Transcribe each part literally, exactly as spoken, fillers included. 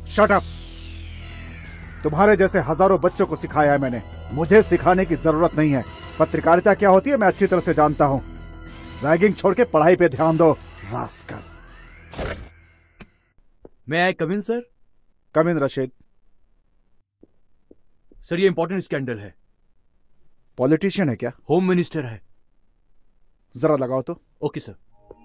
Shut up. तुम्हारे जैसे हजारों बच्चों को सिखाया है मैंने, मुझे सिखाने की जरूरत नहीं है। पत्रकारिता क्या होती है मैं अच्छी तरह से जानता हूं। रैगिंग छोड़ के पढ़ाई पे ध्यान दो, rascal. May I come in sir? Come in Rashid. Sir ये इंपॉर्टेंट स्कैंडल है। पॉलिटिशियन है क्या? होम मिनिस्टर है। जरा लगाओ तो। Okay sir.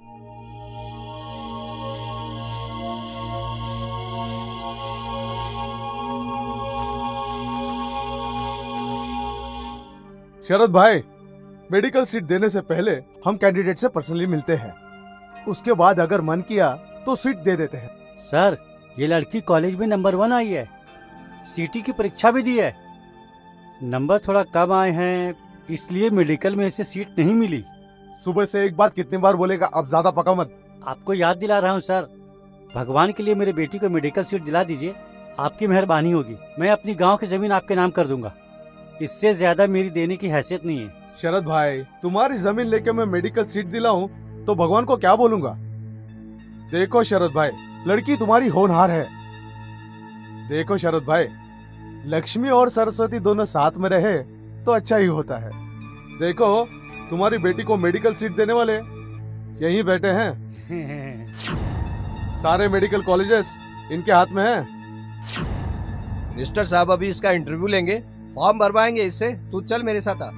शरद भाई, मेडिकल सीट देने से पहले हम कैंडिडेट से पर्सनली मिलते हैं, उसके बाद अगर मन किया तो सीट दे देते हैं। सर ये लड़की कॉलेज में नंबर वन आई है, सीटी की परीक्षा भी दी है, नंबर थोड़ा कम आए हैं इसलिए मेडिकल में इसे सीट नहीं मिली। सुबह से एक बात कितनी बार बोलेगा, अब ज्यादा पका मत। आपको याद दिला रहा हूँ सर, भगवान के लिए मेरे बेटी को मेडिकल सीट दिला दीजिए, आपकी मेहरबानी होगी। मैं अपनी गांव की जमीन आपके नाम कर दूंगा, इससे ज्यादा मेरी देने की हैसियत नहीं है। शरद भाई, तुम्हारी जमीन लेके मैं मेडिकल सीट दिलाऊं तो भगवान को क्या बोलूंगा। देखो शरद भाई, लड़की तुम्हारी होनहार है। देखो शरद भाई, लक्ष्मी और सरस्वती दोनों साथ में रहे तो अच्छा ही होता है। देखो तुम्हारी बेटी को मेडिकल सीट देने वाले यहीं बैठे हैं। सारे मेडिकल कॉलेजेस इनके हाथ में हैं। मिनिस्टर साहब अभी इसका इंटरव्यू लेंगे, फॉर्म भरवाएंगे इससे। तू चल मेरे साथ आ।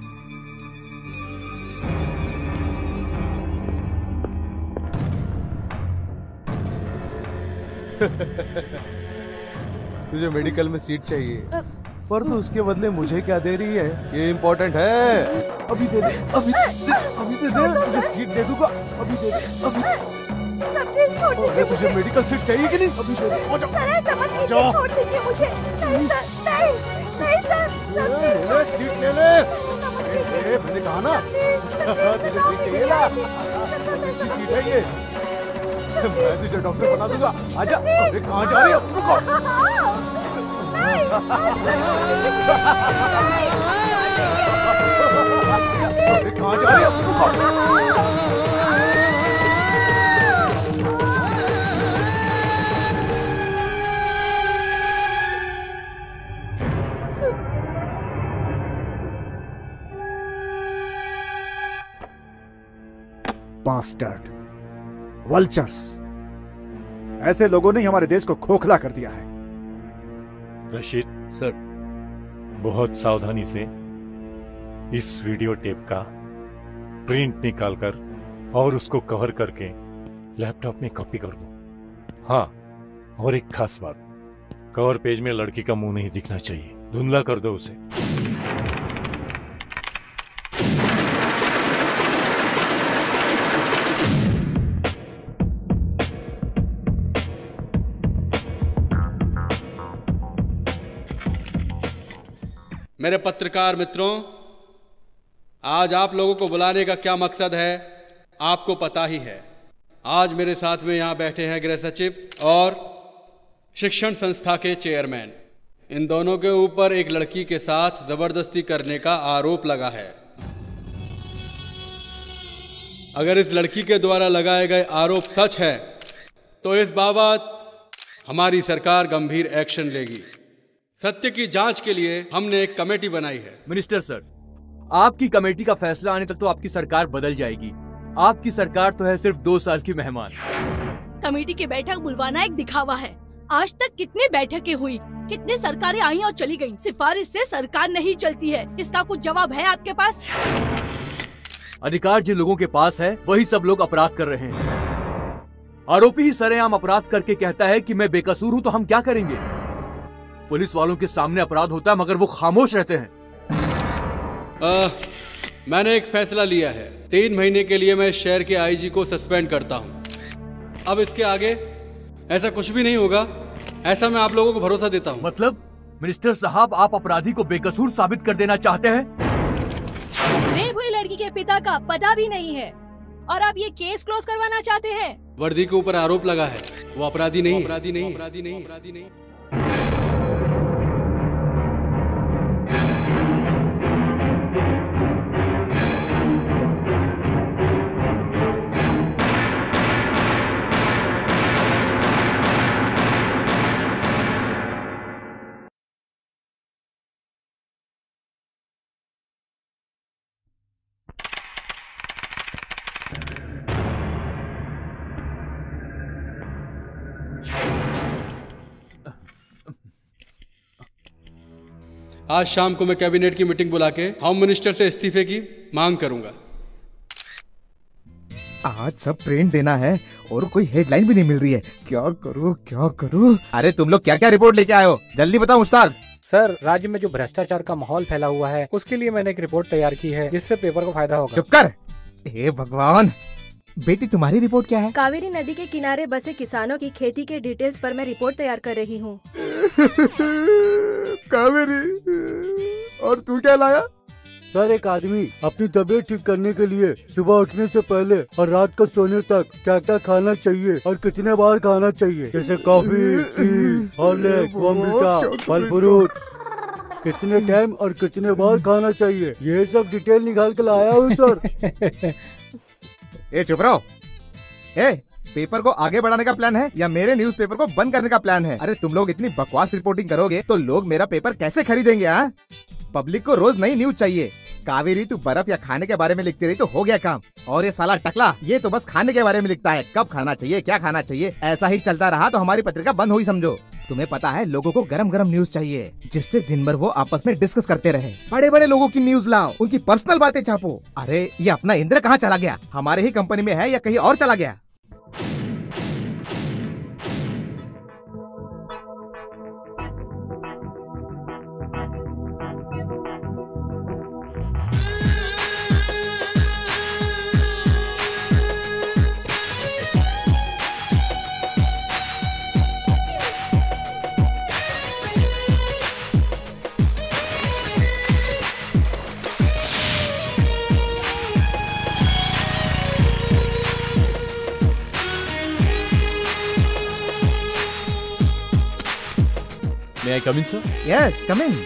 तुझे मेडिकल में सीट चाहिए, पर तू उसके बदले मुझे क्या दे रही है ये इम्पोर्टेंट है। अभी दे दे, अभी दे, अभी दे दे, तुझे सीट दे दूंगा। अभी दे दे, अभी। सर प्लीज छोड़ दीजिए मुझे। तुझे मेडिकल सीट चाहिए कि नहीं? अभी दे दे। सर ऐसा मत कीजिए, छोड़ दीजिए मुझे। नहीं सर, नहीं नहीं सर, सर प्लीज छोड़ दीजिए। सीट ले ले। ए, मैंने कहा ना तुझे सीट चाहिए ना, अच्छी सीट है ये। मैं तुझे डॉक्टर बना दूंगा, आजा। अरे कहाँ जा रही है? रुको। अरे कहाँ जा रही है? रुको। बास्टर्ड, वल्चर्स, ऐसे लोगों ने हमारे देश को खोखला कर दिया है। रशीद सर, बहुत सावधानी से इस वीडियो टेप का प्रिंट निकालकर और उसको कवर करके लैपटॉप में कॉपी कर दो। हाँ, और एक खास बात, कवर पेज में लड़की का मुंह नहीं दिखना चाहिए, धुंधला कर दो उसे। मेरे पत्रकार मित्रों, आज आप लोगों को बुलाने का क्या मकसद है आपको पता ही है। आज मेरे साथ में यहाँ बैठे हैं गृह सचिव और शिक्षण संस्था के चेयरमैन। इन दोनों के ऊपर एक लड़की के साथ जबरदस्ती करने का आरोप लगा है। अगर इस लड़की के द्वारा लगाए गए आरोप सच है तो इस बाबत हमारी सरकार गंभीर एक्शन लेगी। सत्य की जांच के लिए हमने एक कमेटी बनाई है। मिनिस्टर सर, आपकी कमेटी का फैसला आने तक तो आपकी सरकार बदल जाएगी। आपकी सरकार तो है सिर्फ दो साल की मेहमान। कमेटी की बैठक बुलवाना एक दिखावा है। आज तक कितनी बैठकें हुई, कितनी सरकारें आई और चली गईं। सिफारिश से सरकार नहीं चलती है। इसका कुछ जवाब है आपके पास? अधिकार जिन लोगों के पास है वही सब लोग अपराध कर रहे हैं। आरोपी ही सरेआम अपराध करके कहता है कि मैं बेकसूर हूँ, तो हम क्या करेंगे? पुलिस वालों के सामने अपराध होता है मगर वो खामोश रहते हैं। आ, मैंने एक फैसला लिया है। तीन महीने के लिए मैं शहर के आईजी को सस्पेंड करता हूं। अब इसके आगे ऐसा कुछ भी नहीं होगा, ऐसा मैं आप लोगों को भरोसा देता हूं। मतलब मिनिस्टर साहब, आप अपराधी को बेकसूर साबित कर देना चाहते हैं? रेप हुई लड़की के पिता का पता भी नहीं है और आप ये केस क्लोज करवाना चाहते हैं? वर्दी के ऊपर आरोप लगा है, वो अपराधी नहीं, अपराधी नहीं, अपराधी नहीं, अपराधी नहीं। आज शाम को मैं कैबिनेट की मीटिंग बुला के होम मिनिस्टर से इस्तीफे की मांग करूंगा। आज सब प्रिंट देना है और कोई हेडलाइन भी नहीं मिल रही है। क्या करूं क्या करूं? अरे तुम लोग क्या क्या रिपोर्ट लेके आए हो, जल्दी बताओ मुश्ताक। सर, राज्य में जो भ्रष्टाचार का माहौल फैला हुआ है उसके लिए मैंने एक रिपोर्ट तैयार की है जिससे पेपर को फायदा होगा। चुप कर। हे भगवान, बेटी तुम्हारी रिपोर्ट क्या है? कावेरी नदी के किनारे बसे किसानों की खेती के डिटेल्स पर मैं रिपोर्ट तैयार कर रही हूँ। कावेरी, और तू क्या लाया? सर, एक आदमी अपनी तबीयत ठीक करने के लिए सुबह उठने से पहले और रात को सोने तक क्या क्या खाना चाहिए और कितने बार खाना चाहिए, जैसे कॉफी, टी, हॉर्लिक्स, बॉर्नवीटा, फल फ्रूट, कितने टाइम और कितने बार खाना चाहिए, ये सब डिटेल निकाल के लाया हूँ सर। ए चुप रहो। ए, पेपर को आगे बढ़ाने का प्लान है या मेरे न्यूज़पेपर को बंद करने का प्लान है? अरे तुम लोग इतनी बकवास रिपोर्टिंग करोगे तो लोग मेरा पेपर कैसे खरीदेंगे? हाँ, पब्लिक को रोज नई न्यूज चाहिए। कावेरी, तू बर्फ या खाने के बारे में लिखती रही तो हो गया काम, और ये साला टकला ये तो बस खाने के बारे में लिखता है, कब खाना चाहिए, क्या खाना चाहिए। ऐसा ही चलता रहा तो हमारी पत्रिका बंद हुई समझो। तुम्हें पता है लोगों को गरम गरम न्यूज चाहिए जिससे दिन भर वो आपस में डिस्कस करते रहे। बड़े बड़े लोगों की न्यूज लाओ, उनकी पर्सनल बातें छापो। अरे ये अपना इंद्र कहाँ चला गया? हमारे ही कंपनी में है या कहीं और चला गया? May I come in, sir? Yes, come in.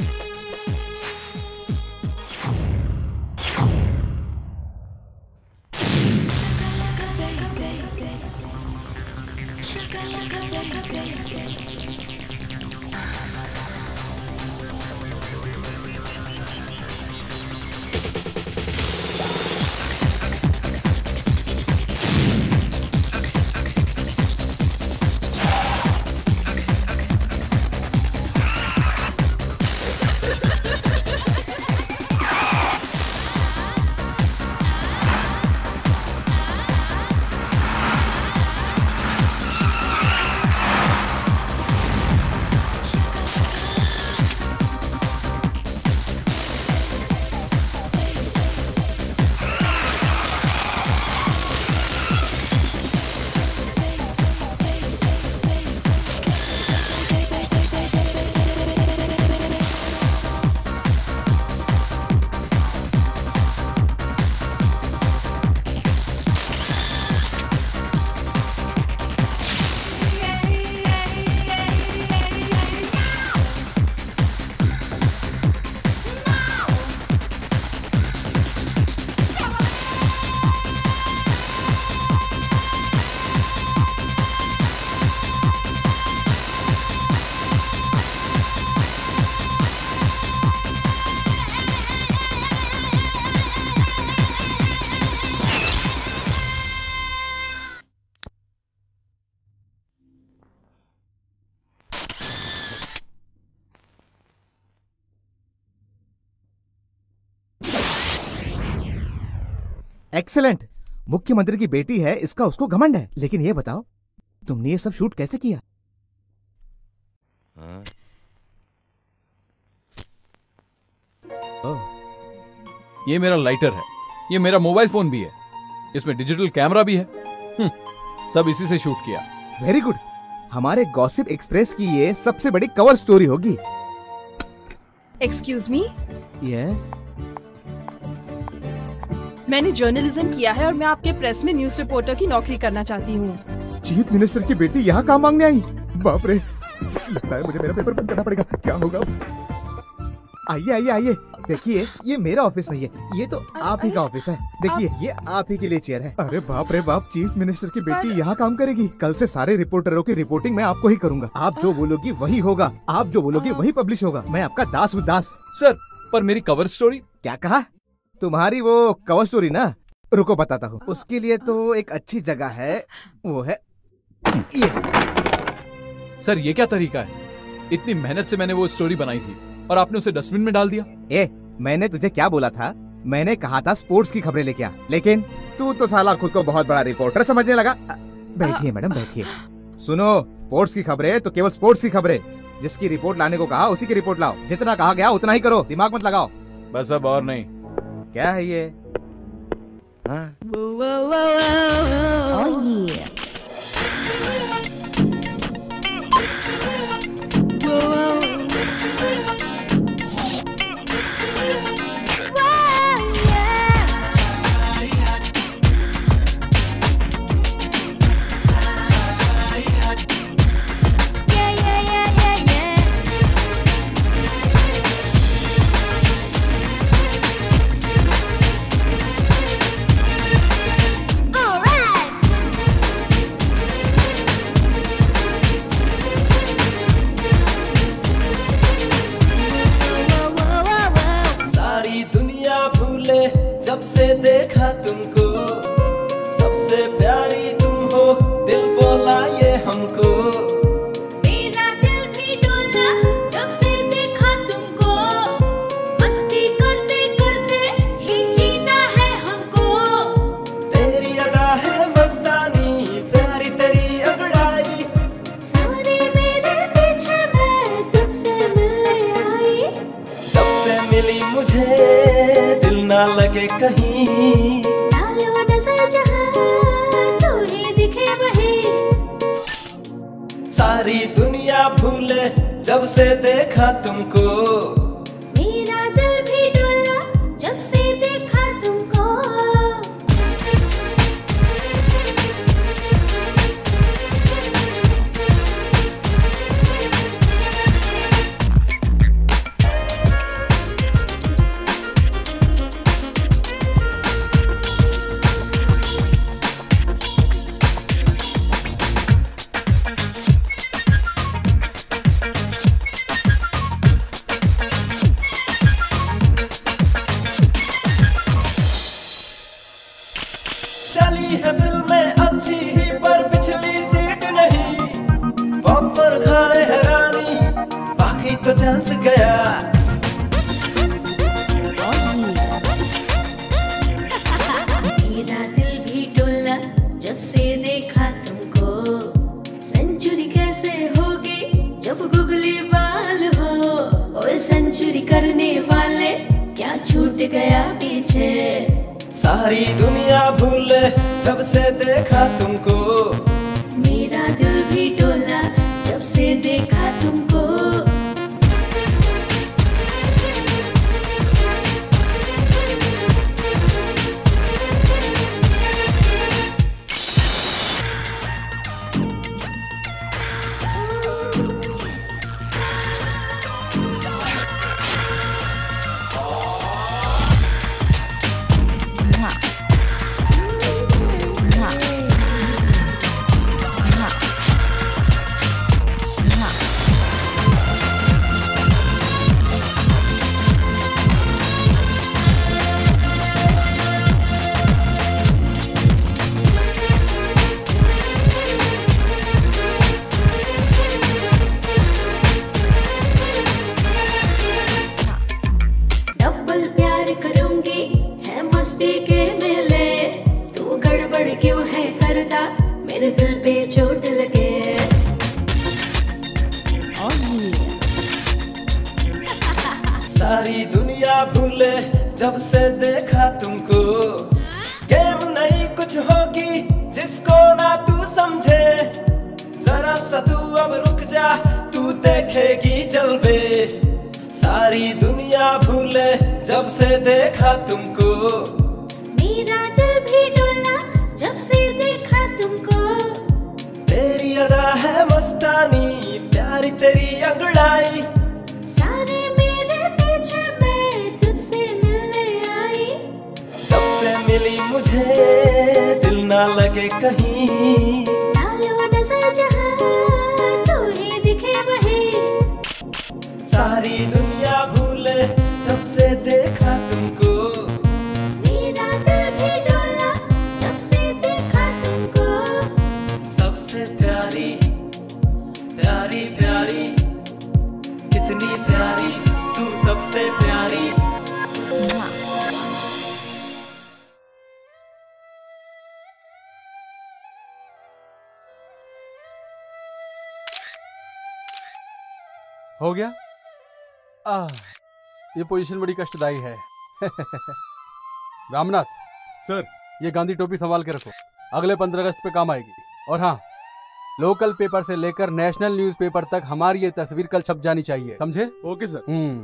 Excellent. मुख्यमंत्री की बेटी है, इसका उसको घमंड है। लेकिन ये बताओ, तुमने ये सब शूट कैसे किया? हाँ। ये मेरा लाइटर है, ये मेरा मोबाइल फोन भी है, इसमें डिजिटल कैमरा भी है। सब इसी से शूट किया। Very good. हमारे गॉसिप एक्सप्रेस की ये सबसे बड़ी कवर स्टोरी होगी। Excuse me. यस। मैंने जर्नलिज्म किया है और मैं आपके प्रेस में न्यूज रिपोर्टर की नौकरी करना चाहती हूँ। चीफ मिनिस्टर की बेटी यहाँ काम मांगने आई? बाप रे, लगता है मुझे मेरा पेपर बंद करना पड़ेगा। क्या होगा? आइए आइए आइए, देखिए ये मेरा ऑफिस नहीं है, ये तो आप ही का ऑफिस है। देखिए ये आप ही के लिए चेयर है। अरे बाप रे बाप, चीफ मिनिस्टर की बेटी यहाँ काम करेगी। कल से सारे रिपोर्टरों की रिपोर्टिंग मैं आपको ही करूँगा। आप जो बोलोगी वही होगा, आप जो बोलोगी वही पब्लिश होगा। मैं आपका दास हूँ, दास। सर, पर मेरी कवर स्टोरी? क्या कहा? तुम्हारी वो कवर स्टोरी ना, रुको बताता हूँ। उसके लिए तो एक अच्छी जगह है, वो है ये। सर, ये क्या तरीका है? इतनी मेहनत से मैंने वो स्टोरी बनाई थी और आपने उसे डस्टबिन में डाल दिया। ए, मैंने तुझे क्या बोला था? मैंने कहा था स्पोर्ट्स की खबरें लेके आ, लेकिन तू तो साला खुद को बहुत बड़ा रिपोर्टर समझने लगा। बैठिए मैडम बैठिए। सुनो, स्पोर्ट्स की खबरें तो केवल स्पोर्ट्स की खबरें। जिसकी रिपोर्ट लाने को कहा उसी की रिपोर्ट लाओ। जितना कहा गया उतना ही करो, दिमाग मत लगाओ। बस अब और नहीं। क्या है ये? हाँ? जब से देखा तुमको, सबसे प्यारी तुम हो, दिल बोला ये हमको। मेरा दिल भी डोला जब से देखा तुमको, मस्ती करते करते ही जीना है हमको। तेरी अदा है मस्तानी, प्यारी तेरी अंगड़ाई, सारे मेरे पीछे मैं तुझसे मिलने आई। जब से मिली मुझे दिल ना लगे कहीं, डालो नजर जहां तू ही दिखे वहीं। सारी दुनिया भूले जब से देखा तुमको, मेरा दिल भी डोला जब से देखा तुमको। चली है फिल्में अच्छी ही पर पिछली सीट नहीं, पॉपर खाने हैरानी बाकी तो चांस गया। मेरा दिल भी डोला जब से देखा तुमको, सेंचुरी कैसे होगी जब गुगली बाल हो। ओए सेंचुरी करने वाले क्या छूट गया पीछे। सारी दुनिया भूले जब से देखा तुमको, मेरा दिल भी डोला जब से देखा तुमको। डबल प्यार करूंगी है मस्ती के मेले, तू गड़बड़ क्यों है करता मेरे दिल पे चोट लगे। सारी दुनिया भूले जब से देखा तुमको, गेम नहीं कुछ होगी जिसको ना तू समझे। जरा सा तू अब रुक जा, तू देखेगी जलवे। सारी दुनिया भूले जब से देखा तुमको, मेरा दिल भी डोला जब से देखा तुमको। तेरी अदा है मस्तानी, प्यारी तेरी अंगड़ाई, सारे मेरे पीछे मैं तुझसे मिलने आई। जब से मिली मुझे दिल ना लगे कहीं, डालो नजर जहां तू ही दिखे वहीं। सारी दुनिया भूले जब से देखा तुमको, मेरा दिल भी डोला जब से देखा तुमको। सबसे प्यारी प्यारी प्यारी कितनी प्यारी से प्यारी। हो गया? आ, ये पोजीशन बड़ी कष्टदायी है। रामनाथ सर, ये गांधी टोपी संभाल के रखो, अगले पंद्रह अगस्त पे काम आएगी। और हाँ, लोकल पेपर से लेकर नेशनल न्यूज़पेपर तक हमारी ये तस्वीर कल छप जानी चाहिए, समझे? Okay sir. हम्म।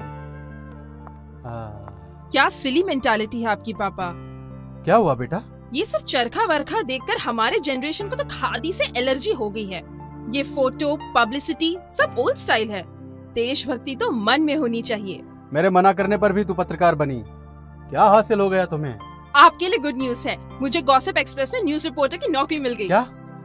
क्या सिली मेंटालिटी है आपकी पापा। क्या हुआ बेटा? ये सब चरखा वरखा देखकर हमारे जनरेशन को तो खादी से एलर्जी हो गई है। ये फोटो पब्लिसिटी सब ओल्ड स्टाइल है। देशभक्ति तो मन में होनी चाहिए। मेरे मना करने पर भी तू पत्रकार बनी, क्या हासिल हो गया तुम्हें? आपके लिए गुड न्यूज है, मुझे गॉसिप एक्सप्रेस में न्यूज रिपोर्टर की नौकरी मिल गई। क्या?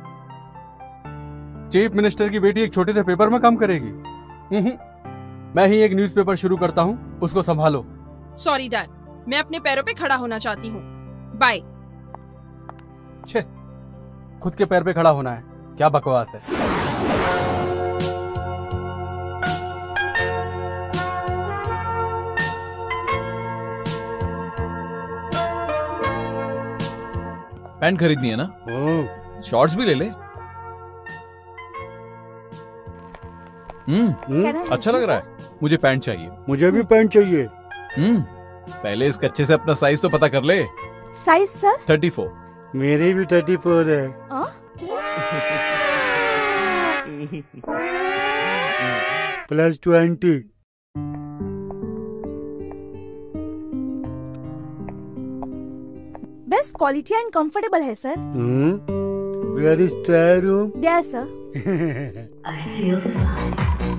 चीफ मिनिस्टर की बेटी एक छोटे से पेपर में काम करेगी? मैं ही एक न्यूज़पेपर शुरू करता हूँ, उसको संभालो। सॉरी डैड, मैं अपने पैरों पे खड़ा होना चाहती हूँ। बाय। छे, खुद के पैर पे खड़ा होना है, क्या बकवास है। पैंट खरीदनी है ना? शॉर्ट्स भी ले ले। हम्म, अच्छा लग रहा है। मुझे पैंट चाहिए। मुझे भी पैंट चाहिए। हम्म, पहले इसके अच्छे से अपना साइज तो पता कर ले। Size sir? Thirty four. मेरे भी थर्टी फोर है। Plus twenty. Best quality and comfortable है sir. Where is trial room? There sir. I feel fine.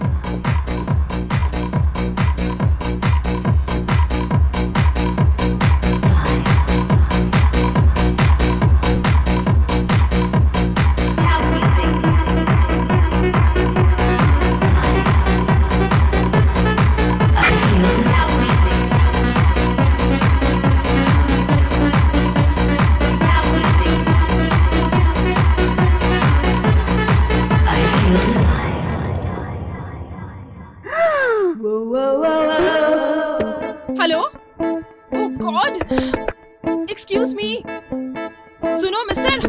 Hello, oh god, excuse me, सुनो मिस्टर।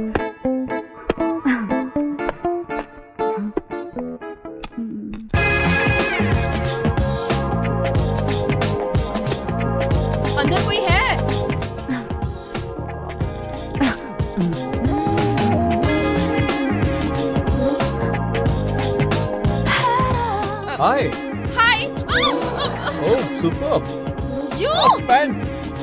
अंदर कोई है? Hi. Hi. Oh superb. You pant.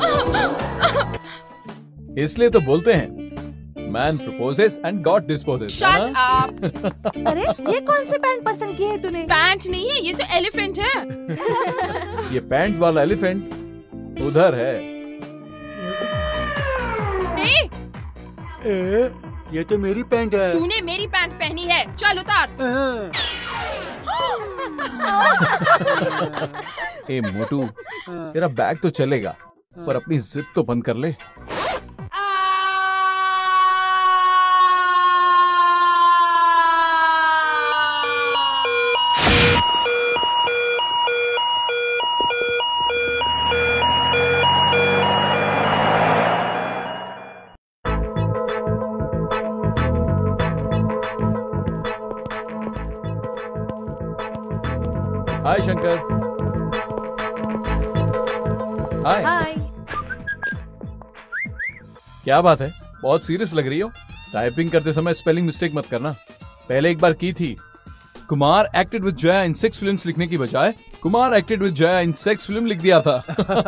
इसलिए तो बोलते हैं man proposes and god disposes. Shut up. अरे ये कौन से पैंट पसंद किए है तूने? पैंट नहीं है, ये तो एलिफेंट है। ये पैंट वाला एलिफेंट उधर है। ए? ए, ये तो मेरी पैंट है। तूने मेरी पैंट पहनी है, चल उतार। ए मोटू, तेरा बैग तो चलेगा पर अपनी जिद तो बंद कर ले। हाय शंकर। हाय। हाय। क्या बात है, बहुत सीरियस लग रही हो। टाइपिंग करते समय स्पेलिंग मिस्टेक मत करना। पहले एक बार की थी। Kumar acted with Jaya in six films लिखने की बजाय Kumar acted with Jaya in sex film लिख दिया था।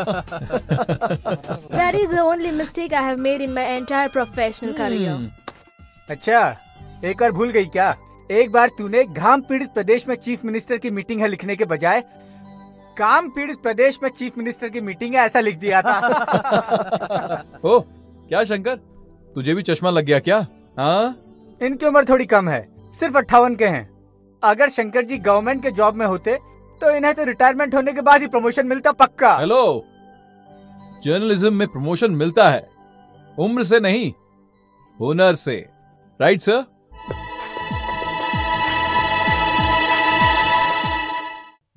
That is the only mistake I have made in my entire professional career. अच्छा, एक और भूल गई क्या? एक बार तूने घाम पीड़ित प्रदेश में चीफ मिनिस्टर की मीटिंग है लिखने के बजाय काम पीड़ित प्रदेश में चीफ मिनिस्टर की मीटिंग है ऐसा लिख दिया था। ओह, क्या शंकर, तुझे भी चश्मा लग गया क्या? हाँ? इनकी उम्र थोड़ी कम है, सिर्फ अट्ठावन के हैं। अगर शंकर जी गवर्नमेंट के जॉब में होते तो इन्हें तो रिटायरमेंट होने के बाद ही प्रमोशन मिलता पक्का। हेलो, जर्नलिज्म में प्रमोशन मिलता है उम्र से नहीं, हुनर से। Right sir?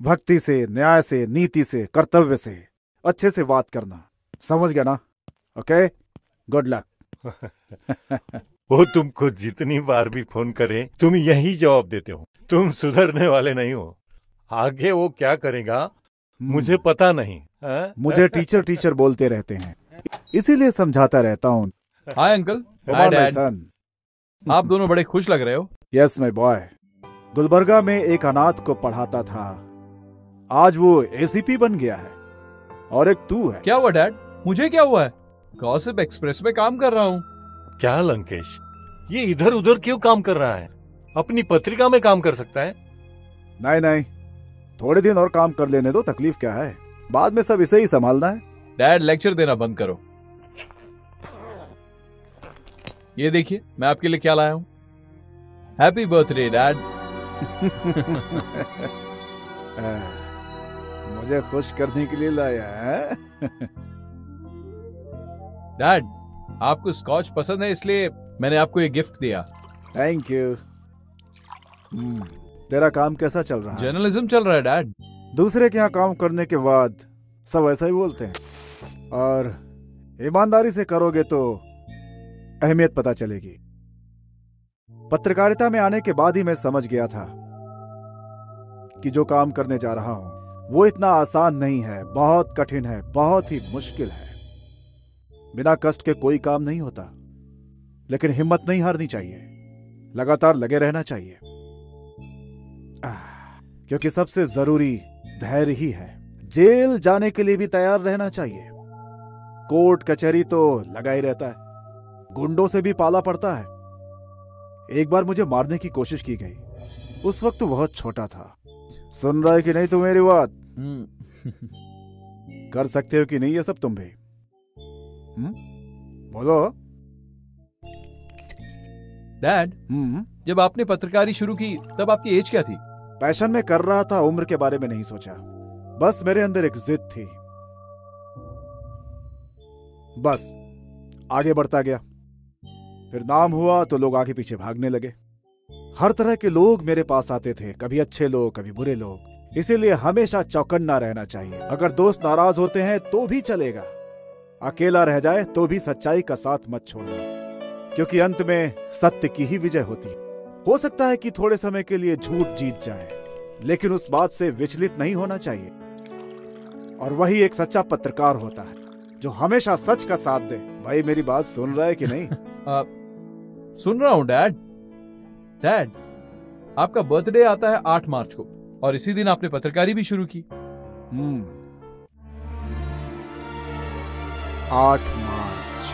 भक्ति से, न्याय से, नीति से, कर्तव्य से अच्छे से बात करना, समझ गया ना? Okay, good luck. वो तुमको जितनी बार भी फोन करे तुम यही जवाब देते हो, तुम सुधरने वाले नहीं हो। आगे वो क्या करेगा मुझे पता नहीं। हा? मुझे टीचर टीचर बोलते रहते हैं, इसीलिए समझाता रहता हूँ। Hi uncle. Hi dad. आप दोनों बड़े खुश लग रहे हो। Yes my boy. गुलबर्गा में एक अनाथ को पढ़ाता था, आज वो एसीपी बन गया है। और एक तू है। क्या हुआ डैड? मुझे क्या हुआ है? गॉसिप एक्सप्रेस में काम कर रहा हूँ। क्या लंकेश, ये इधर उधर क्यों काम कर रहा है? अपनी पत्रिका में काम कर सकता है। नहीं नहीं, थोड़े दिन और काम कर लेने दो, तकलीफ क्या है, बाद में सब इसे ही संभालना है। डैड लेक्चर देना बंद करो। ये देखिए मैं आपके लिए क्या लाया हूँ। Happy birthday dad. मुझे खुश करने के लिए लाया है। डैड आपको स्कॉच पसंद है इसलिए मैंने आपको ये गिफ्ट दिया। Thank you. तेरा काम कैसा चल रहा है? जर्नलिज्म चल रहा है डैड। दूसरे के यहाँ काम करने के बाद सब ऐसा ही बोलते हैं, और ईमानदारी से करोगे तो अहमियत पता चलेगी। पत्रकारिता में आने के बाद ही मैं समझ गया था कि जो काम करने जा रहा हूं वो इतना आसान नहीं है, बहुत कठिन है, बहुत ही मुश्किल है। बिना कष्ट के कोई काम नहीं होता, लेकिन हिम्मत नहीं हारनी चाहिए, लगातार लगे रहना चाहिए, क्योंकि सबसे जरूरी धैर्य ही है। जेल जाने के लिए भी तैयार रहना चाहिए। कोर्ट कचहरी तो लगा ही रहता है, गुंडों से भी पाला पड़ता है। एक बार मुझे मारने की कोशिश की गई, उस वक्त तो बहुत छोटा था। सुन रहा है कि नहीं तू मेरी बात? कर सकते हो कि नहीं ये सब तुम भी? हुँ? बोलो। डैड जब आपने पत्रकारी शुरू की तब आपकी एज क्या थी? पैशन में कर रहा था, उम्र के बारे में नहीं सोचा। बस मेरे अंदर एक जिद थी, बस आगे बढ़ता गया। फिर नाम हुआ तो लोग आगे पीछे भागने लगे। हर तरह के लोग मेरे पास आते थे, कभी अच्छे लोग कभी बुरे लोग। इसीलिए हमेशा चौकन्ना रहना चाहिए। अगर दोस्त नाराज होते हैं तो भी चलेगा, अकेला रह जाए तो भी सच्चाई का साथ मत छोड़ना, क्योंकि अंत में सत्य की ही विजय होती। हो सकता है कि थोड़े समय के लिए झूठ जीत जाए, लेकिन उस बात से विचलित नहीं होना चाहिए। और वही एक सच्चा पत्रकार होता है जो हमेशा सच का साथ दे। भाई मेरी बात सुन रहा है कि नहीं? आ, सुन रहा हूँ डैड। डैड आपका बर्थडे आता है आठ मार्च को, और इसी दिन आपने पत्रकारी भी शुरू की। हम्म आठ मार्च।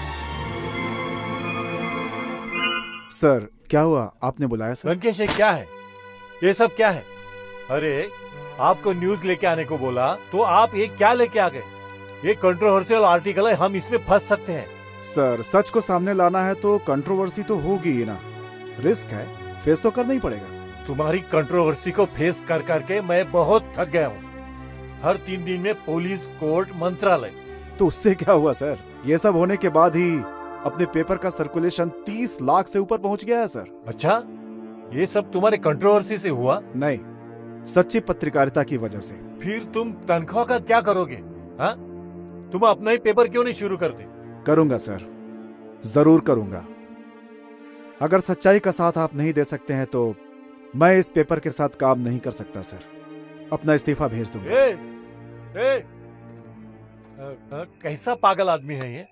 सर क्या हुआ, आपने बुलाया सर? लंकेश ये क्या है, ये सब क्या है? अरे आपको न्यूज लेके आने को बोला तो आप ये क्या लेके आ गए? ये कंट्रोवर्शियल आर्टिकल है, हम इसमें फंस सकते हैं। सर सच को सामने लाना है तो कंट्रोवर्सी तो होगी ही ना, रिस्क है, फेस तो करना ही पड़ेगा। तुम्हारी कंट्रोवर्सी को फेस कर करके मैं बहुत थक गया हूँ। हर तीन दिन में पुलिस, कोर्ट, मंत्रालय। तो उससे क्या हुआ सर? ये सब होने के बाद ही अपने पेपर का सर्कुलेशन तीस लाख से ऊपर पहुंच गया है सर। अच्छा, ये सब तुम्हारे कंट्रोवर्सी से हुआ? नहीं, सच्ची पत्रकारिता की वजह से। फिर तुम तनख्वाह का क्या करोगे? हाँ, तुम अपना ही पेपर क्यों नहीं शुरू करते? करूंगा सर, जरूर करूंगा। अगर सच्चाई का साथ आप नहीं दे सकते हैं तो मैं इस पेपर के साथ काम नहीं कर सकता सर। अपना इस्तीफा भेज दूंगा। ए, ए, आ, आ, कैसा पागल आदमी है ये?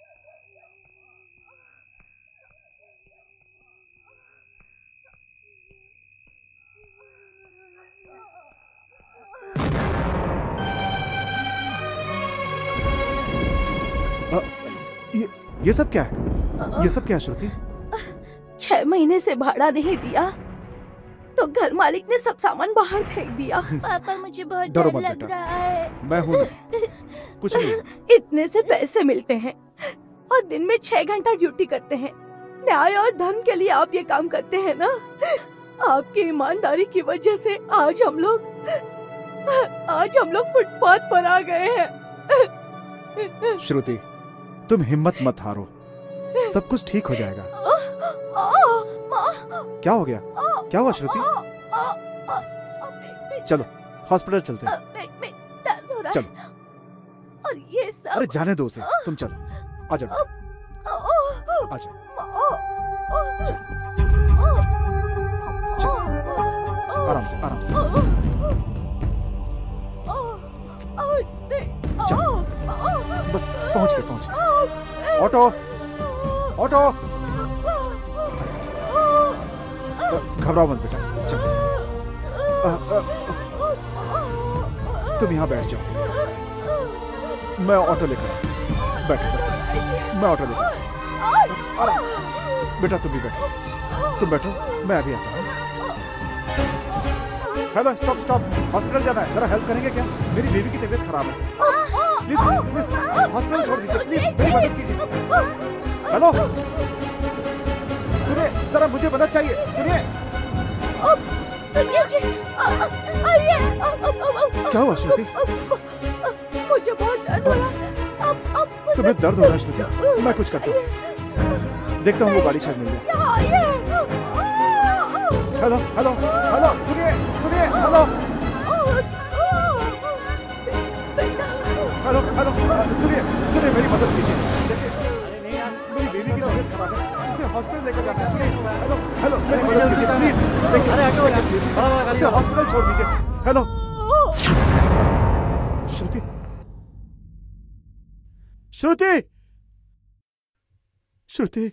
आ, ये ये सब क्या है? ये सब क्या है श्रुति? छह महीने से भाड़ा नहीं दिया तो घर मालिक ने सब सामान बाहर फेंक दिया। पापा मुझे बहुत डरो डर मत लग बेटा। रहा है। मैं हूं, कुछ नहीं। इतने से पैसे मिलते हैं और दिन में छह घंटा ड्यूटी करते हैं। न्याय और धर्म के लिए आप ये काम करते हैं ना? आपकी ईमानदारी की वजह से आज हम लोग आज हम लोग फुटपाथ पर आ गए हैं। श्रुति तुम हिम्मत मत हारो, सब कुछ ठीक हो जाएगा। क्या हो गया? क्या हुआ श्रुति? चलो हॉस्पिटल चलते हैं। पेट में दर्द हो रहा चलो। है और ये सब। अरे जाने दो उसे, तुम चलो। आ जाओ, आ जाओ। आराम से, आराम से। चलो, बस पहुंच गए, पहुंच गए। Auto, auto. घबराओ मत बेटा, चलो। आ, आ, तुम यहाँ बैठ जाओ, मैं ऑटो लेकर आता हूँ। बैठो, बैठो, मैं ऑटो लेकर आता हूँ। आराम से। बेटा तुम भी बैठो, तुम बैठो, मैं अभी आता हूँ। हेलो, स्टॉप स्टॉप, हॉस्पिटल जाना है, जरा हेल्प करेंगे क्या? मेरी बेबी की तबीयत खराब है। प्लीज प्लीज हॉस्पिटल छोड़ दीजिए, प्लीज मेरी मदद कीजिए। हेलो, सुनिए, जरा मुझे मदद चाहिए, सुनिए। सुनिए जी, आइए। क्या हुआ श्रुति? मुझे बहुत दर्द हो रहा है। अब अब तुम्हें दर्द हो रहा है श्रुति? मैं कुछ करता हूँ, देखता हूँ वो गाड़ी शायद मिल जाए। हेलो हेलो हेलो, सुनिए सुनिए, हेलो हेलो हेलो, सुनिए सुनिए, मेरी मदद कीजिए। देखिए मेरी बेबी की तबीयत खराब है, उसे हॉस्पिटल लेकर जाना है। सुनिए, हेलो हेलो, मेरी मदद कीजिए प्लीज। देखिए उसे हॉस्पिटल छोड़ दीजिए। हेलो श्रुति, श्रुति, श्रुति।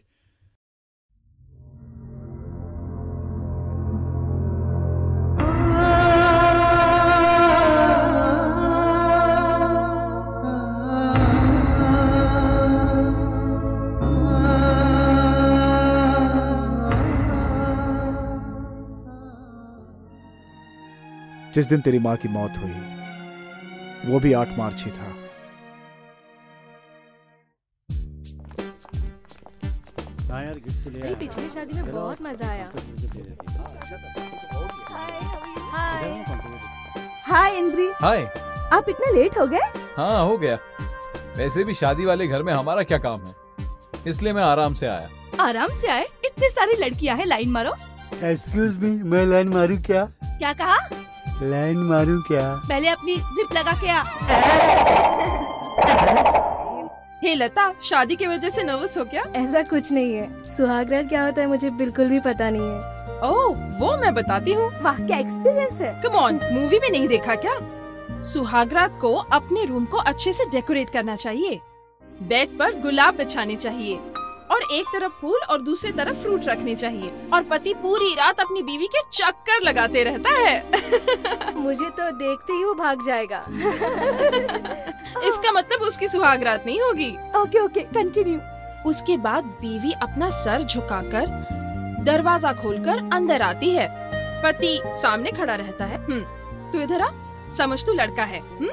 जिस दिन तेरी मां की मौत हुई वो भी आठ मार्च ही था। पिछली शादी में बहुत मजा आया। हाय। हाय इंद्री। हाय। आप इतने लेट हो गए? हाँ हो गया, वैसे भी शादी वाले घर में हमारा क्या काम है, इसलिए मैं आराम से आया। आराम से आए? इतनी सारी लड़कियां हैं, लाइन मारो। एक्सक्यूज मी, मैं लाइन मारूं क्या? क्या कहा? लाइन मारूं क्या? पहले अपनी जिप लगा के आ। हे लता, शादी की वजह से नर्वस हो क्या? ऐसा कुछ नहीं है, सुहागरात क्या होता है मुझे बिल्कुल भी पता नहीं है। ओह, वो मैं बताती हूँ। वाह क्या एक्सपीरियंस है। कम ऑन, मूवी में नहीं देखा क्या? सुहागरात को अपने रूम को अच्छे से डेकोरेट करना चाहिए, बेड पर गुलाब बिछाने चाहिए और एक तरफ फूल और दूसरी तरफ फ्रूट रखने चाहिए, और पति पूरी रात अपनी बीवी के चक्कर लगाते रहता है। मुझे तो देखते ही वो भाग जाएगा। इसका मतलब उसकी सुहागरात नहीं होगी। Okay okay, continue. उसके बाद बीवी अपना सर झुकाकर दरवाजा खोलकर अंदर आती है। पति सामने खड़ा रहता है। हम्म, तू इधर आ, समझ तू लड़का है। हम्म,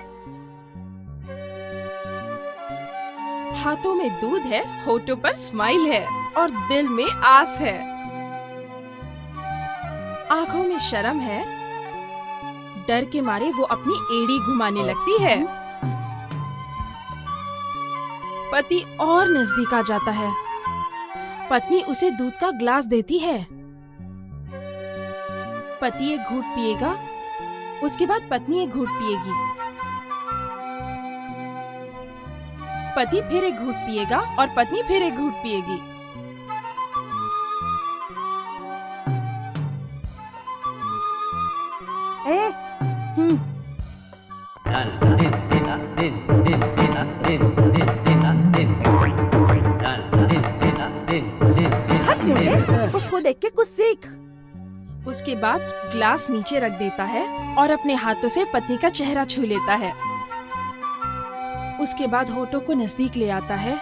हाथों में दूध है, होठों पर स्माइल है और दिल में आस है। आंखों में शर्म है, डर के मारे वो अपनी एड़ी घुमाने लगती है। पति और नजदीक आ जाता है। पत्नी उसे दूध का ग्लास देती है। पति एक घूंट पिएगा, उसके बाद पत्नी एक घूंट पिएगी। पति फिर एक घूंट पिएगा और पत्नी फिर एक घूंट पिएगी। ए, हम्म। हट मुंडे, उसको देख के कुछ सीख। उसके बाद ग्लास नीचे रख देता है और अपने हाथों से पत्नी का चेहरा छू लेता है। उसके बाद होठों को नजदीक ले आता है।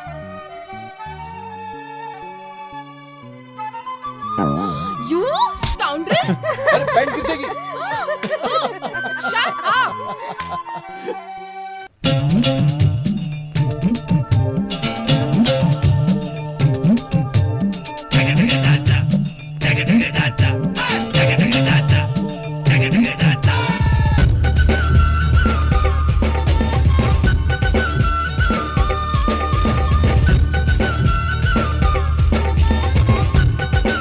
You scoundrel! अरे पैंट गिर जाएगी। Shut up!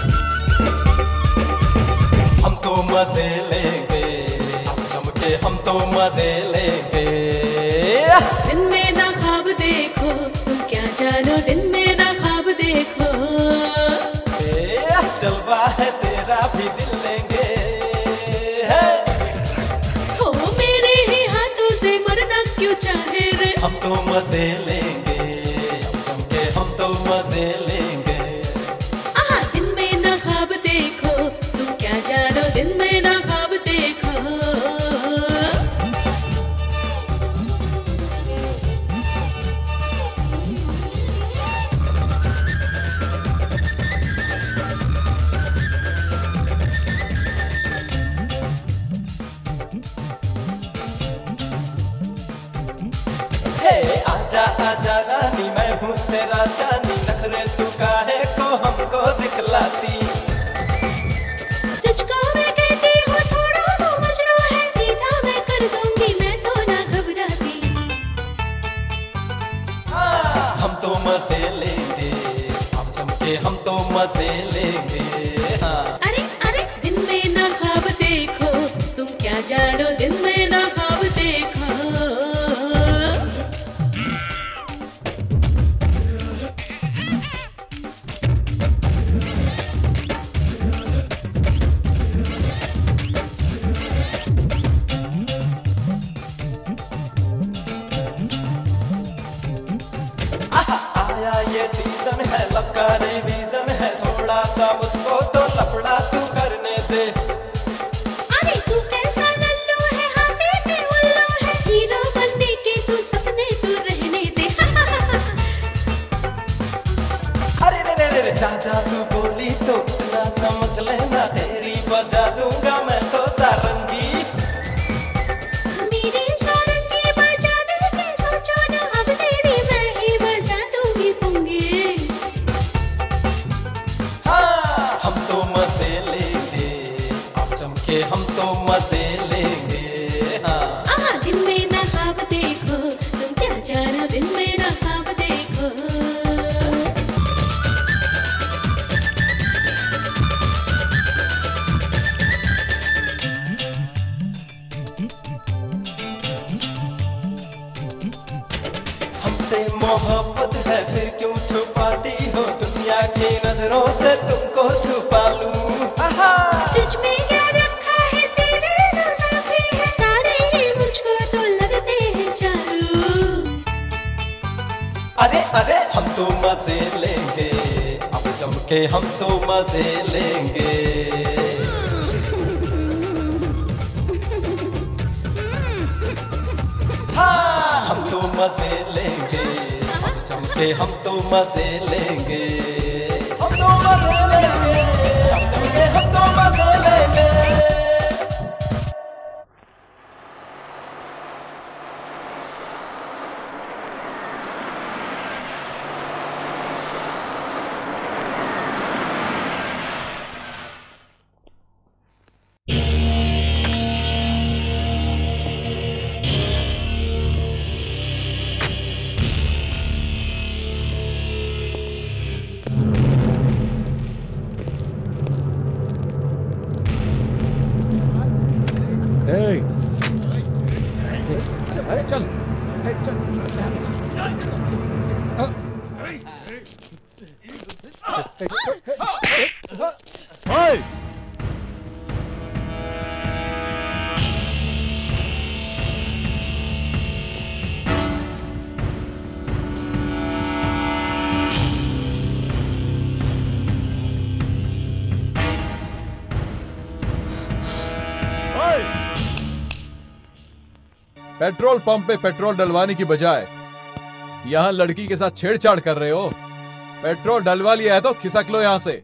मजे लेंगे, जम के हम तो क्यों चाहे रे। हम तो मजे लेंगे, हम चमके हम तो मजे लेंगे। आहा दिन में ना ख्वाब देखो, तुम क्या जानो दिन में ना ख्वाब देखो। आजा आजा रानी मैं हूँ तेरा जानी, नखरे तू काहे को हमको दिखलाती। तुझको मैं कहती हूँ थोड़ा तो मजनू है, सीधा मैं कर दूंगी मैं तो ना घबराती। हम तो मजे लेंगे, हम चमके हम तो मजे लेंगे। हाँ। अरे अरे दिन में ना ख्वाब देखो, तुम क्या जानो दिन में ना ख्वाब देखो। आया ये सीजन है, लब का रिवीजन है, थोड़ा सा मुझको तो लफड़ा तू करने दे। अरे तू कैसा लल्लू है, हाथे पे उल्लू है, हीरो बनने के तू सपने तू रहने दे। अरे रे रे रे रे ज्यादा तू बोली तो इतना समझ लेना, तेरी बजा दूंगा मैं तो सारंगी। मेरी सारंगी बजाने की सोचो ना, अब तेरी मैं ही बजा दूंगी पुंगी। हाँ हम तो मजे लेंगे, आप चमके हम तो मजे लेंगे। हाँ आहा दिन में ना ख्वाब देखो, तुम क्या जानो दिन में ना ख्वाब देखो। हमसे मोहब्बत है फिर क्यों छुपाती हो, दुनिया की नजरों से तुमको छुपा लूं। आहा तुझ में क्या रखा है तेरे जो साथी है, सारे ही मुझको तो लगते हैं चालू। अरे अरे हम तो मजे लेंगे, अब चमके हम तो मजे लेंगे। हाँ हम तो मजे लेंगे, अब चमके हम तो मजे लेंगे। हम तो मजे लेंगे, अब चमके हम तो मजे लेंगे। चल ओए! पेट्रोल पंप पे पेट्रोल डलवाने की बजाय यहाँ लड़की के साथ छेड़छाड़ कर रहे हो। पेट्रोल डलवा लिया है तो खिसक लो यहाँ से।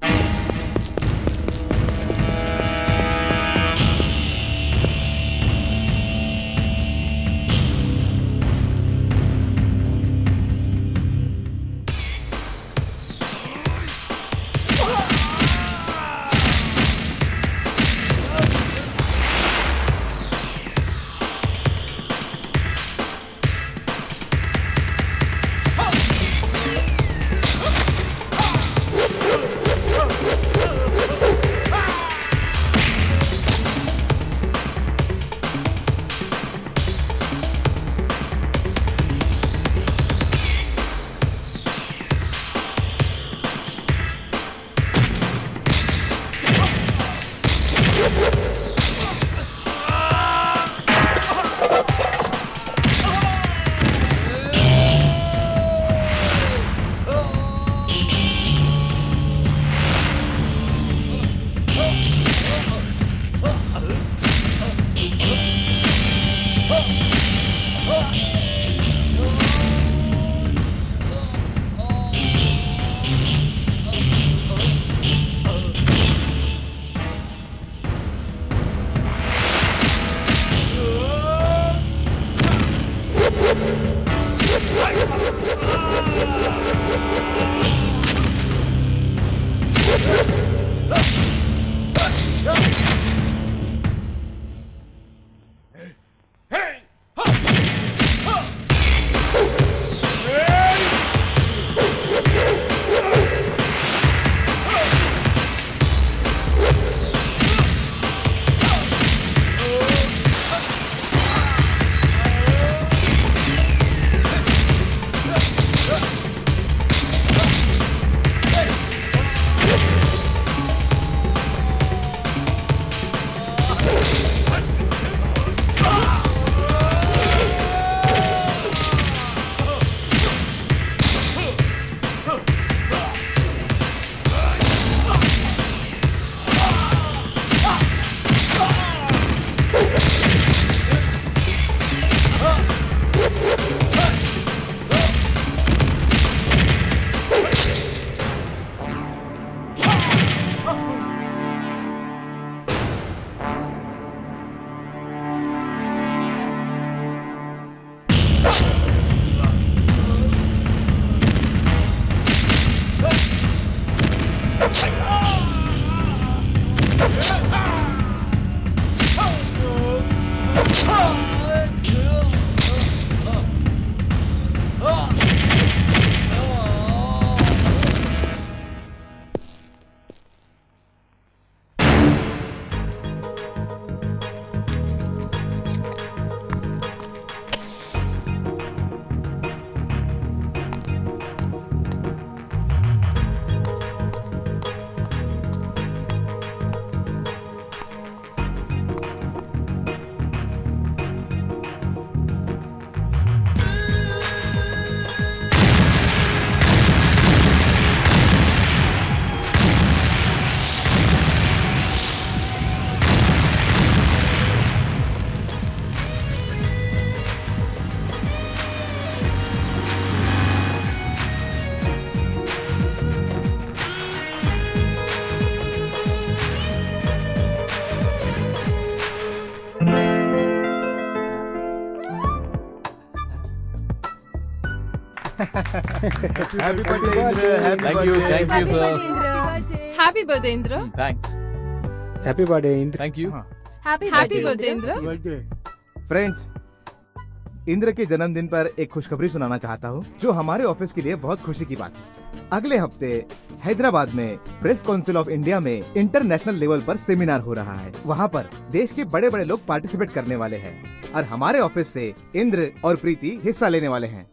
Happy birthday Indra, happy thank you thank you sir. Happy birthday Indra. Thanks. Happy birthday Indra. Thank you. Happy happy birthday Indra. Friends, Indra के जन्मदिन पर एक खुशखबरी सुनाना चाहता हूँ जो हमारे ऑफिस के लिए बहुत खुशी की बात है। अगले हफ्ते हैदराबाद में प्रेस काउंसिल ऑफ इंडिया में इंटरनेशनल लेवल पर सेमिनार हो रहा है। वहाँ पर देश के बड़े बड़े लोग पार्टिसिपेट करने वाले हैं और हमारे ऑफिस से इंद्र और प्रीति हिस्सा लेने वाले हैं।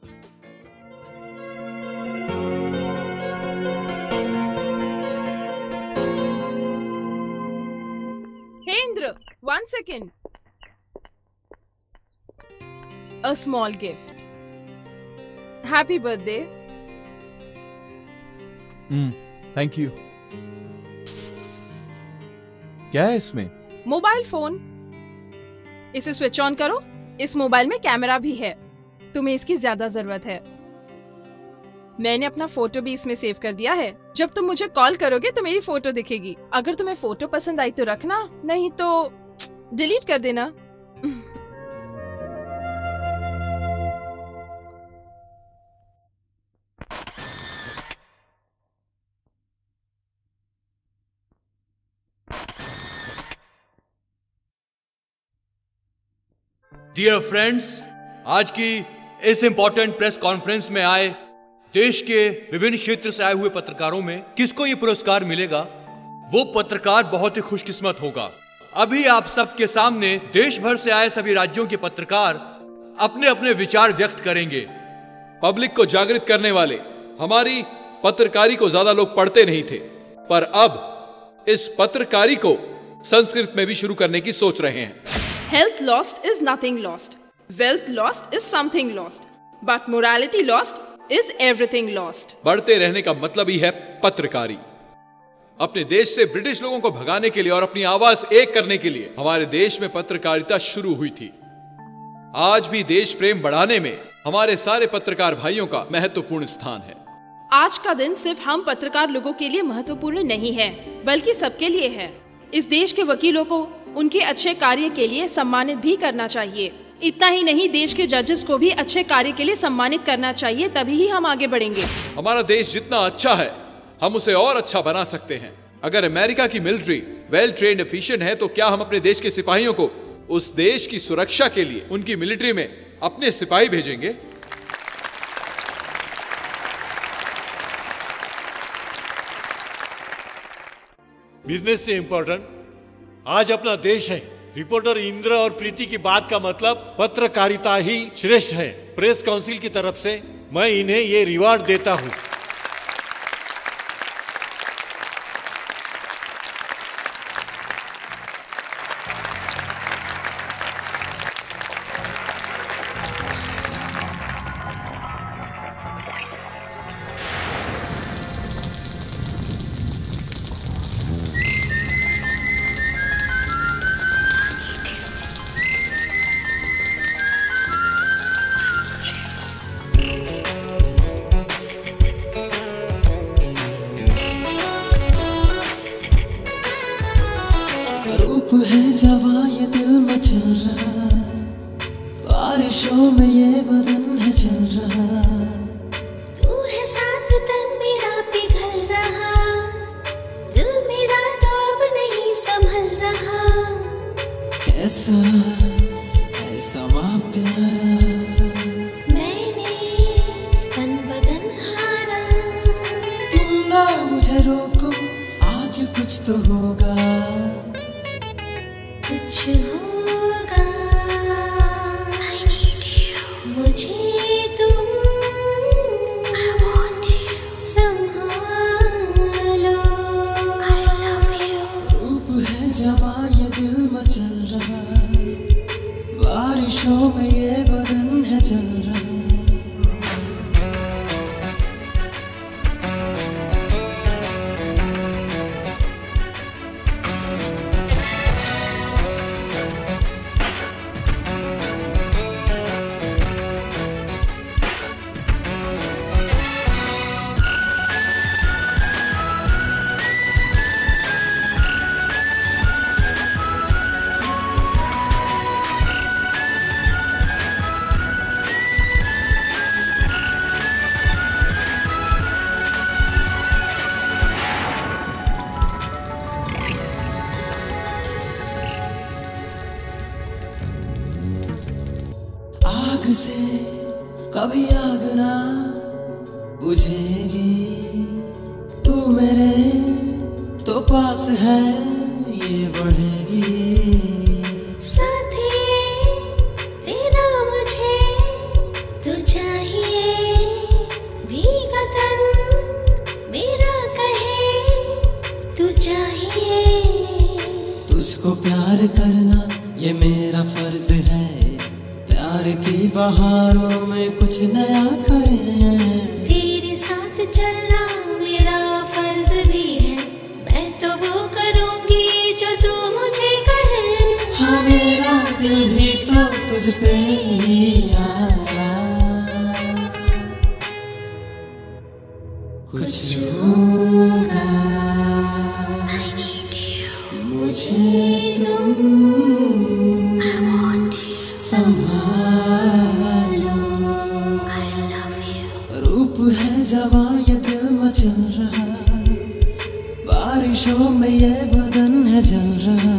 Hey Indra, one second. A small gift. Happy birthday. Hmm, thank you. क्या है इसमें? Mobile phone. इसे स्विच ऑन करो। इस मोबाइल में कैमरा भी है। तुम्हें इसकी ज्यादा जरूरत है। मैंने अपना फोटो भी इसमें सेव कर दिया है। जब तुम मुझे कॉल करोगे तो मेरी फोटो दिखेगी। अगर तुम्हें फोटो पसंद आई तो रखना, नहीं तो डिलीट कर देना। डियर फ्रेंड्स, आज की इस इंपॉर्टेंट प्रेस कॉन्फ्रेंस में आए देश के विभिन्न क्षेत्र से आए हुए पत्रकारों में किसको ये पुरस्कार मिलेगा, वो पत्रकार बहुत ही खुशकिस्मत होगा। अभी आप सबके सामने देश भर से आए सभी राज्यों के पत्रकार अपने अपने विचार व्यक्त करेंगे। पब्लिक को जागृत करने वाले हमारी पत्रकारी को ज्यादा लोग पढ़ते नहीं थे, पर अब इस पत्रकारी को संस्कृत में भी शुरू करने की सोच रहे हैं। Health lost is nothing lost. Wealth lost is something lost. But morality lost is everything lost. बढ़ते रहने का मतलब ही है पत्रकारी। अपने देश से ब्रिटिश लोगों को भगाने के लिए और अपनी आवाज एक करने के लिए हमारे देश में पत्रकारिता शुरू हुई थी। आज भी देश प्रेम बढ़ाने में हमारे सारे पत्रकार भाइयों का महत्वपूर्ण स्थान है। आज का दिन सिर्फ हम पत्रकार लोगों के लिए महत्वपूर्ण नहीं है, बल्कि सबके लिए है। इस देश के वकीलों को उनके अच्छे कार्य के लिए सम्मानित भी करना चाहिए। इतना ही नहीं, देश के जजेस को भी अच्छे कार्य के लिए सम्मानित करना चाहिए, तभी ही हम आगे बढ़ेंगे। हमारा देश जितना अच्छा है हम उसे और अच्छा बना सकते हैं। अगर अमेरिका की मिलिट्री वेल ट्रेन्ड एफिशिएंट है, तो क्या हम अपने देश के सिपाहियों को उस देश की सुरक्षा के लिए उनकी मिलिट्री में अपने सिपाही भेजेंगे? बिजनेस से इंपॉर्टेंट आज अपना देश है। रिपोर्टर इंद्र और प्रीति की बात का मतलब पत्रकारिता ही श्रेष्ठ है। प्रेस काउंसिल की तरफ से मैं इन्हें ये रिवार्ड देता हूं। चल रहा। तू है साथ तन मेरा पिघल रहा, दिल मेरा तो अब नहीं संभल रहा। कैसा है समा प्यारा, मैंने तन बदन हारा। तुम ना मुझे रोको, आज कुछ तो होगा, कुछ होगा। I need you, मुझे तुम I want you, संभालो। I love you, रूप है जवां ये दिल मचल रहा, बारिशों में ये बदन है चल रहा। आग से कभी आग ना बुझेगी, तू मेरे तो पास है ये बढ़ेगी। साथी तेरा मुझे तू चाहिए, भीगा तन मेरा कहे तू चाहिए। तुझको प्यार करना ये मेरा फर्ज है, प्यार की बहारों में कुछ नया करें। तेरे साथ चलना मेरा फर्ज भी है, मैं तो वो करूंगी जो तू मुझे कहे। हाँ मेरा दिल भी तो तुझ पे ही आया, कुछ होगा। I need you, मुझे तुम I want you, संभालो। I love you, रूप है जवां ये दिल मचल रहा, बारिशों में ये बदन है जल रहा।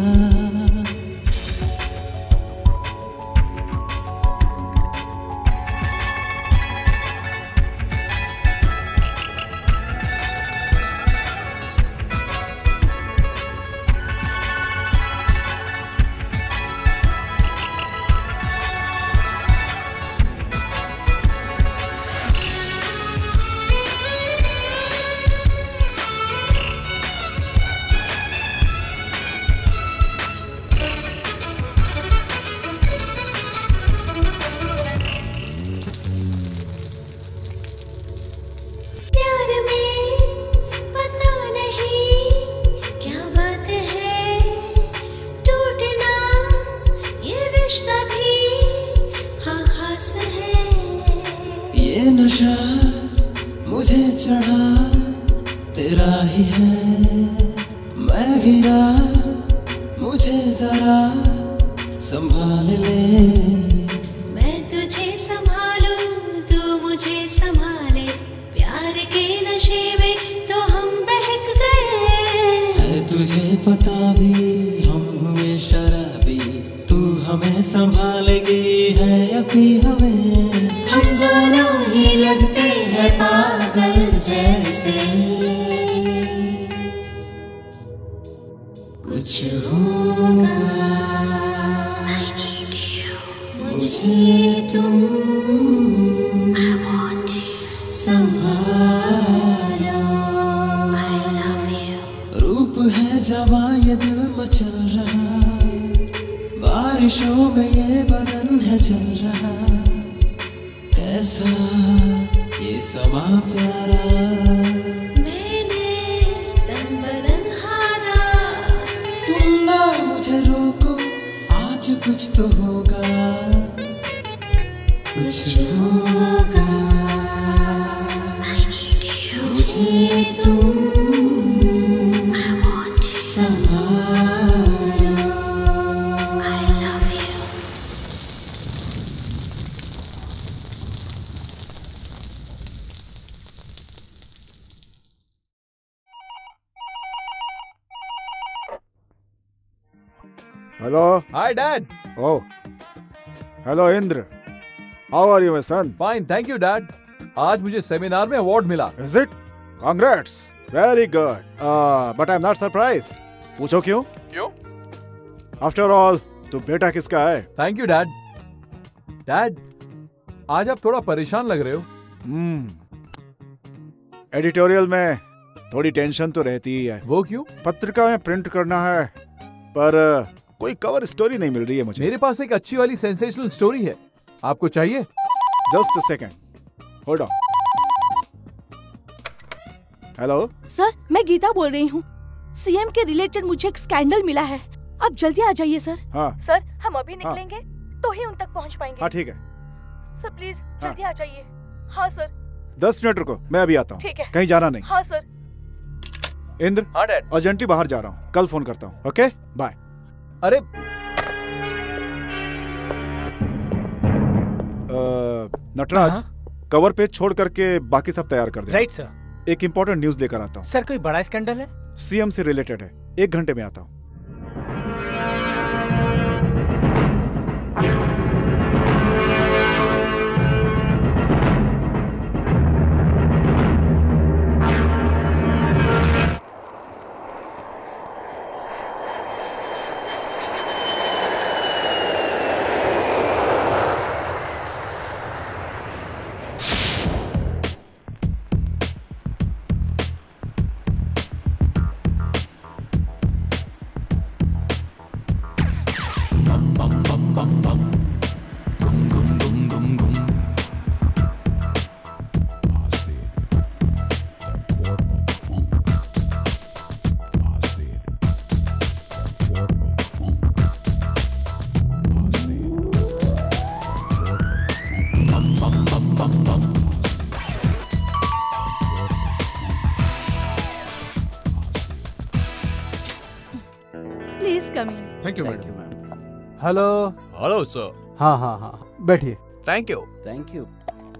प्यार में पता नहीं क्या बात है, टूटना ये रिश्ता भी हाँ खास है। ये नशा मुझे चढ़ा तेरा ही है, मैं गिरा मुझे जरा संभाल ले। मैं तुझे संभालूं तू मुझे संभाले, प्यार के नशे में तो हम बहक गए। है तुझे पता भी हम हुए शराबी, तू हमें संभालेगी है यकीन हमें। हम दोनों ही लगते हैं पागल जैसे, कुछ होगा। I need you, मुझे तुम I want you, संभालो। I love you, रूप है जवां ये दिल मचल रहा, बारिशों में ये बदन है चल रहा। कैसा ये समा प्यारा, मैंने तन बदन हारा। तुम ना मुझे रोको, आज कुछ तो होगा, कुछ होगा। I need you, मुझे तुम I want you, संभालो। I love you। Hello. Hi dad. Oh, hello Indra. How are you my son? Fine, thank you dad. आज मुझे सेमिनार में अवार्ड मिला। Is it? Congrats, very good. But I am not surprise. पूछो क्यों? क्यों? After all तू बेटा किसका है? Thank you dad. डैड, आज आप थोड़ा परेशान लग रहे हो। हम्म, एडिटोरियल में थोड़ी टेंशन तो रहती ही है। वो क्यों? पत्रिका में प्रिंट करना है, पर कोई कवर स्टोरी नहीं मिल रही है मुझे। मेरे पास एक अच्छी वाली सेंसेशनल स्टोरी है, आपको चाहिए? Just a second, hold on. Hello sir, मैं गीता बोल रही हूँ। सीएम के रिलेटेड मुझे एक स्कैंडल मिला है, आप जल्दी आ जाइए सर। हाँ सर, हम अभी निकलेंगे तो ही उन तक पहुँच पाएंगे। हाँ ठीक है सर, प्लीज जल्दी आ जाइए। हाँ सर। दस मिनट रुको, मैं अभी आता हूँ। ठीक है। कहीं जाना नहीं। हाँ सर। इंद्र, हाँ डैड। अर्जेंटली बाहर जा रहा हूँ, कल फोन करता हूँ। Okay bye. अरे नटराज, कवर पेज छोड़ करके बाकी सब तैयार कर दे। Right sir. एक इम्पोर्टेंट न्यूज लेकर आता हूँ। सर, कोई बड़ा स्कैंडल है? सीएम से रिलेटेड है। एक घंटे में आता हूँ। Please come in. Thank you madam. Hello. Hello sir. हाँ हाँ हाँ, बैठिए। Thank you. Thank you.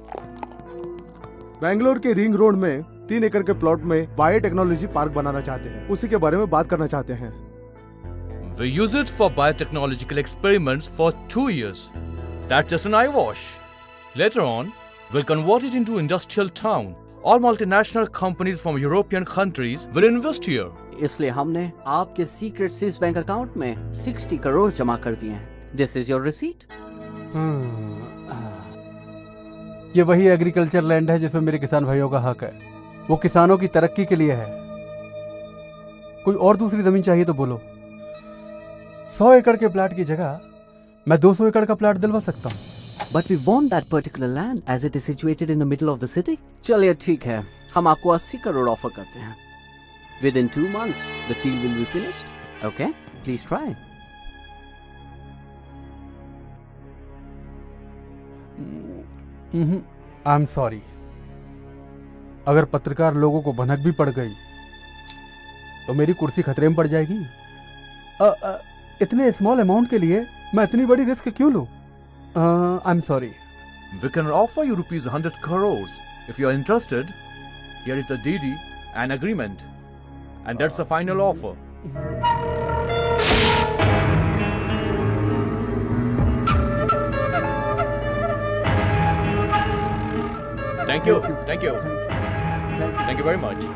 Bangalore के रिंग रोड में तीन एकड़ के प्लॉट में बायोटेक्नोलॉजी पार्क बनाना चाहते हैं, उसी के बारे में बात करना चाहते हैं। We use it for biotechnological experiments for two years. That's just an eyewash. Later on, we'll convert it into industrial town. All multinational companies from European countries will invest here. इसलिए हमने आपके सीक्रेट स्विस बैंक अकाउंट में साठ करोड़ जमा कर दिए हैं। This is your receipt. ये वही एग्रीकल्चर लैंड है जिसमें मेरे किसान भाइयों का हक है। वो किसानों की तरक्की के लिए है। कोई और दूसरी जमीन चाहिए तो बोलो। सौ एकड़ के प्लाट की जगह मैं दो सौ एकड़ का प्लाट दिलवा सकता हूँ। But we want that particular land as it is situated in the middle of the city. चलिए ठीक है, हम आपको अस्सी करोड़ ऑफर करते हैं। Within two months, the deal will be finished. Okay? Please try. I am sorry. अगर पत्रकार लोगों को भनक भी पड़ गई तो मेरी कुर्सी खतरे में पड़ जाएगी। अ, अ, इतने स्मॉल अमाउंट के लिए मैं इतनी बड़ी रिस्क क्यों लूं? I am sorry. We can offer you rupees one hundred crores. If you are interested, here is the D D and agreement. And that's the final offer. Thank you. Thank you. Thank you very much.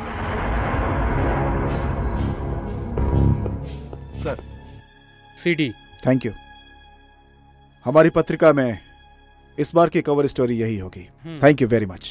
Sir, CD. Thank you. हमारी पत्रिका में इस बार की cover story यही होगी। Thank you very much.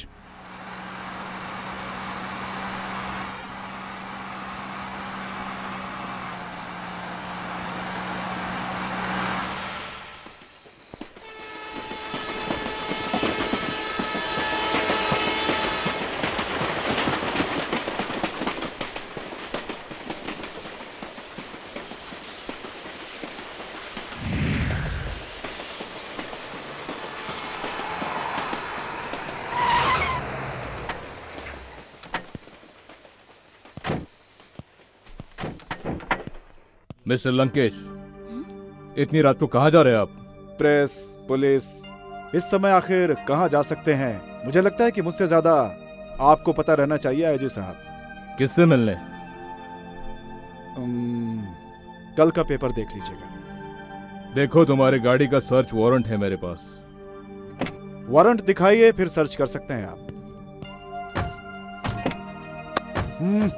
Mister Lankesh, इतनी रात को कहाँ जा रहे हैं आप? प्रेस, पुलिस, इस समय आखिर कहाँ जा सकते हैं? मुझे लगता है कि मुझसे ज्यादा आपको पता रहना चाहिए आईजी साहब। किससे मिलने? उम्म, कल का पेपर देख लीजिएगा। देखो, तुम्हारी गाड़ी का सर्च वारंट है मेरे पास। वारंट दिखाइए, फिर सर्च कर सकते हैं आप। हम्म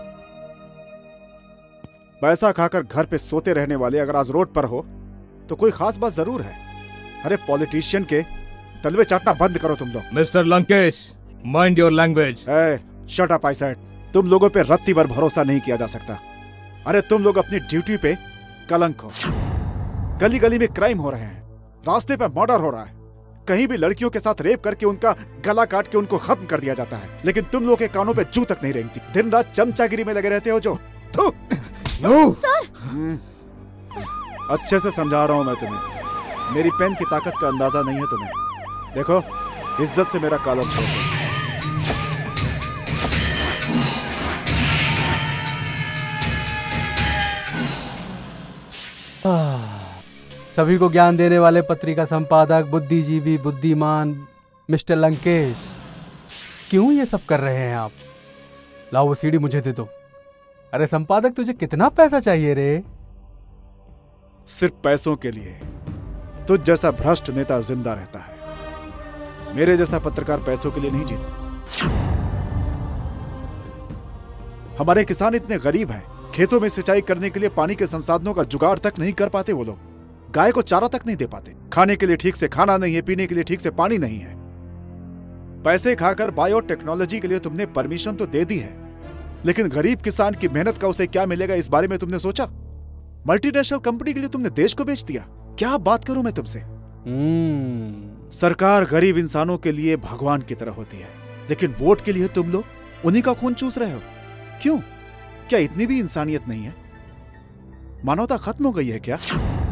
पैसा खाकर घर पे सोते रहने वाले अगर आज रोड पर हो तो कोई खास बात जरूर है। अरे पॉलिटिशियन के तलवे चाटना बंद करो तुम लोग। Mister Lankesh, mind your language. Shut up I said. तुम लोगों पे रत्ती भर भरोसा नहीं किया जा सकता। अरे तुम लोग अपनी ड्यूटी पे कलंक हो। गली गली में क्राइम हो रहे हैं, रास्ते पे मर्डर हो रहा है, कहीं भी लड़कियों के साथ रेप करके उनका गला काट के उनको खत्म कर दिया जाता है, लेकिन तुम लोग के कानों पे जू तक नहीं रेंगती। दिन रात चमचागिरी में लगे रहते हो जो। No sir. अच्छे से समझा रहा हूं मैं तुम्हें, मेरी पेन की ताकत का अंदाजा नहीं है तुम्हें। देखो, इज्जत से मेरा कॉलर छोड़ दो। सभी को ज्ञान देने वाले पत्रिका संपादक, बुद्धिजीवी, बुद्धिमान मिस्टर लंकेश, क्यों ये सब कर रहे हैं आप? लाओ वो सीडी मुझे दे दो। अरे संपादक, तुझे कितना पैसा चाहिए रे? सिर्फ पैसों के लिए तुझ जैसा भ्रष्ट नेता जिंदा रहता है। मेरे जैसा पत्रकार पैसों के लिए नहीं जीता। हमारे किसान इतने गरीब हैं, खेतों में सिंचाई करने के लिए पानी के संसाधनों का जुगाड़ तक नहीं कर पाते। वो लोग गाय को चारा तक नहीं दे पाते, खाने के लिए ठीक से खाना नहीं है, पीने के लिए ठीक से पानी नहीं है। पैसे खाकर बायोटेक्नोलॉजी के लिए तुमने परमिशन तो दे दी है, लेकिन गरीब किसान की मेहनत का उसे क्या मिलेगा इस बारे में तुमने सोचा? मल्टीनेशनल कंपनी के लिए तुमने देश को बेच दिया। क्या बात करूं मैं तुमसे? सरकार गरीब इंसानों के लिए भगवान की तरह होती है, लेकिन वोट के लिए तुम लोग उन्हीं का खून चूस रहे हो। क्यों? क्या इतनी भी इंसानियत नहीं है? मानवता खत्म हो गई है क्या?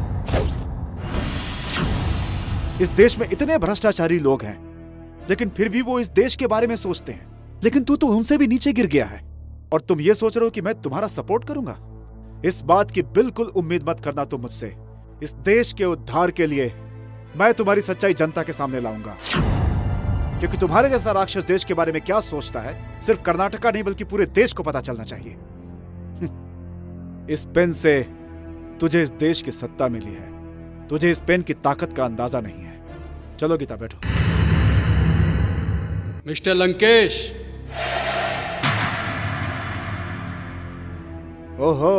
इस देश में इतने भ्रष्टाचारी लोग हैं, लेकिन फिर भी वो इस देश के बारे में सोचते हैं। लेकिन तू तो उनसे भी नीचे गिर गया है, और तुम ये सोच रहे हो कि मैं तुम्हारा सपोर्ट करूंगा। इस बात की बिल्कुल उम्मीद मत करना तुम मुझसे। इस देश के उद्धार के लिए मैं तुम्हारी सच्चाई जनता के सामने लाऊंगा, क्योंकि तुम्हारे जैसा राक्षस देश के बारे में क्या सोचता है सिर्फ कर्नाटका नहीं बल्कि पूरे देश को पता चलना चाहिए। इस पेन से तुझे इस देश की सत्ता मिली है, तुझे इस पेन की ताकत का अंदाजा नहीं है। चलो गीता, बैठो। मिस्टर लंकेश। ओहो,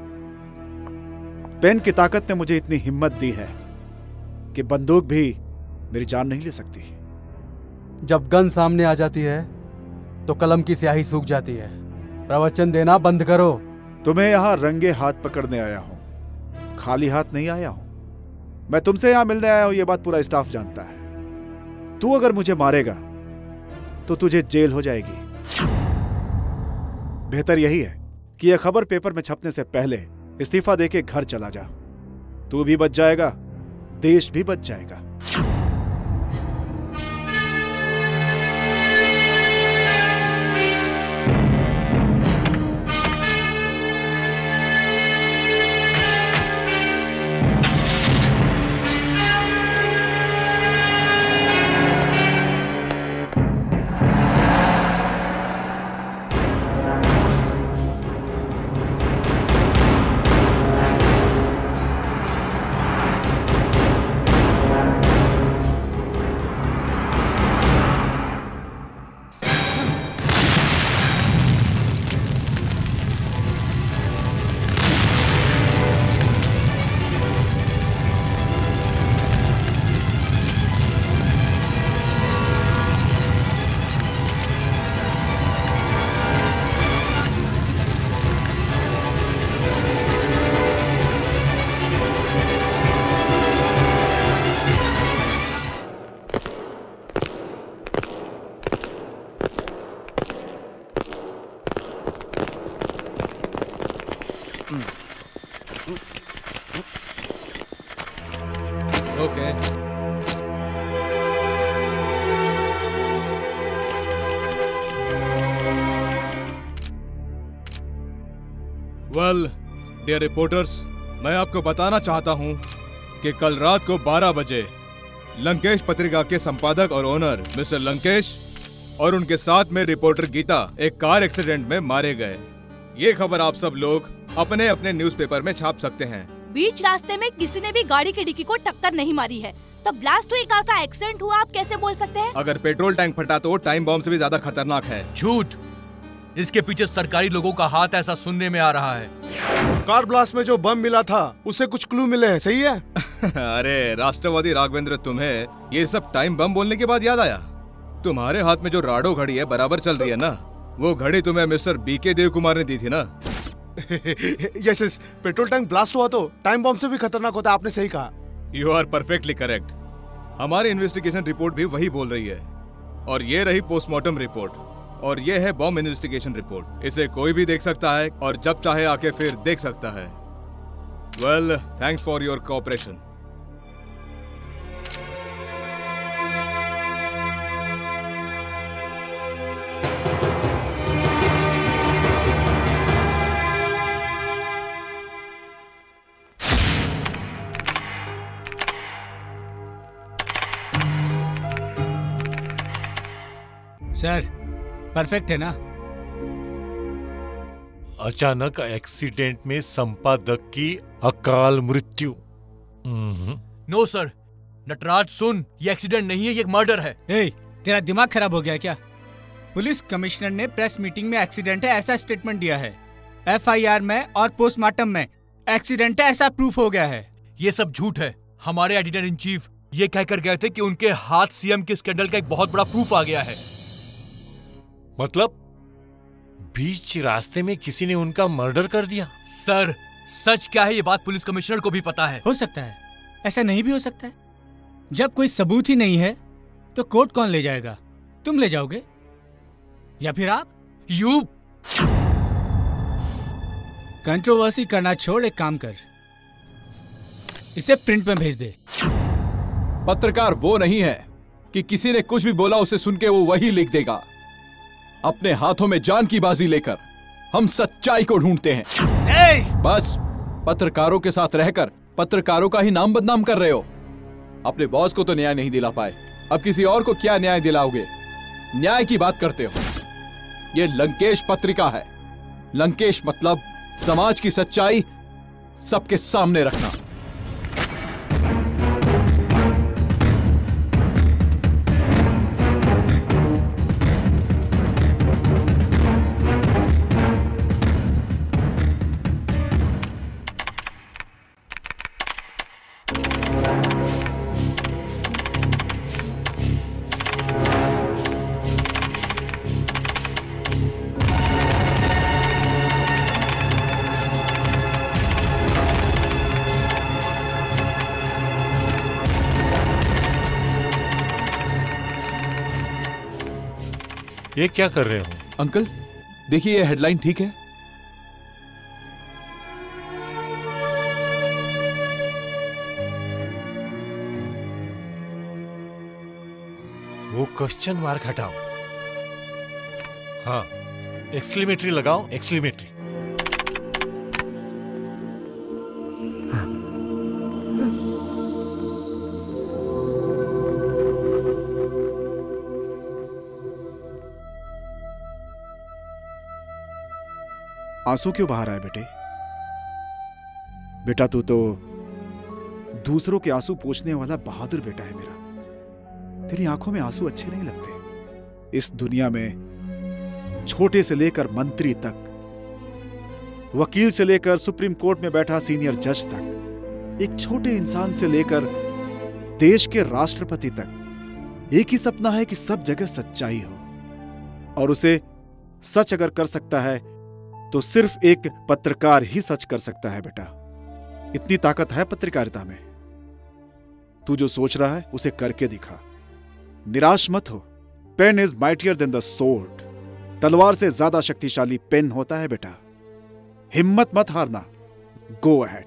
पेन की ताकत ने मुझे इतनी हिम्मत दी है कि बंदूक भी मेरी जान नहीं ले सकती। जब गन सामने आ जाती है तो कलम की स्याही सूख जाती है। प्रवचन देना बंद करो। तुम्हें यहां रंगे हाथ पकड़ने आया हूं, खाली हाथ नहीं आया हूं। मैं तुमसे यहां मिलने आया हूं, यह बात पूरा स्टाफ जानता है। तू अगर मुझे मारेगा तो तुझे जेल हो जाएगी। बेहतर यही है कि यह खबर पेपर में छपने से पहले इस्तीफा देके घर चला जा। तू भी बच जाएगा, देश भी बच जाएगा। Okay. वेल डियर रिपोर्टर्स, मैं आपको बताना चाहता हूं कि कल रात को बारह बजे लंकेश पत्रिका के संपादक और ओनर मिस्टर लंकेश और उनके साथ में रिपोर्टर गीता एक कार एक्सीडेंट में मारे गए। ये खबर आप सब लोग अपने अपने न्यूज़पेपर में छाप सकते हैं। बीच रास्ते में किसी ने भी गाड़ी की डिक्की को टक्कर नहीं मारी है, तो ब्लास्ट हुई कार का एक्सीडेंट हुआ आप कैसे बोल सकते हैं? अगर पेट्रोल टैंक फटा तो टाइम बॉम्ब से भी ज्यादा खतरनाक है। झूठ। इसके पीछे सरकारी लोगों का हाथ, ऐसा सुनने में आ रहा है। कार ब्लास्ट में जो बम मिला था उससे कुछ क्लू मिले हैं, सही है? अरे राष्ट्रवादी राघवेंद्र, तुम्हें ये सब टाइम बम बोलने के बाद याद आया? तुम्हारे हाथ में जो राडो घड़ी है बराबर चल रही है ना? वो घड़ी तुम्हें मिस्टर बीके देव कुमार ने दी थी ना? Yes yes, petrol tank blast हुआ तो टाइम बम से भी खतरनाक होता है, आपने सही कहा। You are perfectly correct. हमारी इन्वेस्टिगेशन रिपोर्ट भी वही बोल रही है। और ये रही पोस्टमार्टम रिपोर्ट, और ये है बॉम्ब इन्वेस्टिगेशन रिपोर्ट। इसे कोई भी देख सकता है और जब चाहे आके फिर देख सकता है। Well, thanks for your cooperation. Sir, perfect है ना? अचानक एक्सीडेंट में संपादक की अकाल मृत्यु। नो सर, नटराज सुन, ये एक्सीडेंट नहीं है, ये एक मर्डर है। ए, तेरा दिमाग खराब हो गया क्या? पुलिस कमिश्नर ने प्रेस मीटिंग में एक्सीडेंट है ऐसा स्टेटमेंट दिया है। एफ आई आर में और पोस्टमार्टम में एक्सीडेंट है ऐसा प्रूफ हो गया है। ये सब झूठ है। हमारे एडिटर इन चीफ ये कहकर गए थे कि उनके हाथ सीएम के स्कैंडल का एक बहुत बड़ा प्रूफ आ गया है। मतलब बीच रास्ते में किसी ने उनका मर्डर कर दिया? सर, सच क्या है ये बात पुलिस कमिश्नर को भी पता है। हो सकता है, ऐसा नहीं भी हो सकता है। जब कोई सबूत ही नहीं है तो कोर्ट कौन ले जाएगा? तुम ले जाओगे या फिर आप? यू कंट्रोवर्सी करना छोड़, एक काम कर, इसे प्रिंट में भेज दे। पत्रकार वो नहीं है कि किसी ने कुछ भी बोला उसे सुन के वो वही लिख देगा। अपने हाथों में जान की बाजी लेकर हम सच्चाई को ढूंढते हैं। hey! बस पत्रकारों के साथ रहकर पत्रकारों का ही नाम बदनाम कर रहे हो। अपने बॉस को तो न्याय नहीं दिला पाए, अब किसी और को क्या न्याय दिलाओगे? न्याय की बात करते हो। ये लंकेश पत्रिका है। लंकेश मतलब समाज की सच्चाई सबके सामने रखना। ये क्या कर रहे हो? अंकल देखिए, ये हेडलाइन ठीक है? वो क्वेश्चन मार्क हटाओ। हाँ, एक्सक्लेमेटरी लगाओ, एक्सक्लेमेटरी। आंसू क्यों बहा रहा है बेटे? बेटा तू तो दूसरों के आंसू पोंछने वाला बहादुर बेटा है मेरा। तेरी आंखों में आंसू अच्छे नहीं लगते। इस दुनिया में छोटे से लेकर मंत्री तक, वकील से लेकर सुप्रीम कोर्ट में बैठा सीनियर जज तक, एक छोटे इंसान से लेकर देश के राष्ट्रपति तक एक ही सपना है कि सब जगह सच्चाई हो। और उसे सच अगर कर सकता है तो सिर्फ एक पत्रकार ही सच कर सकता है बेटा। इतनी ताकत है पत्रकारिता में। तू जो सोच रहा है उसे करके दिखा। निराश मत हो। Pen is mightier than the sword. तलवार से ज्यादा शक्तिशाली पेन होता है बेटा। हिम्मत मत हारना। Go ahead.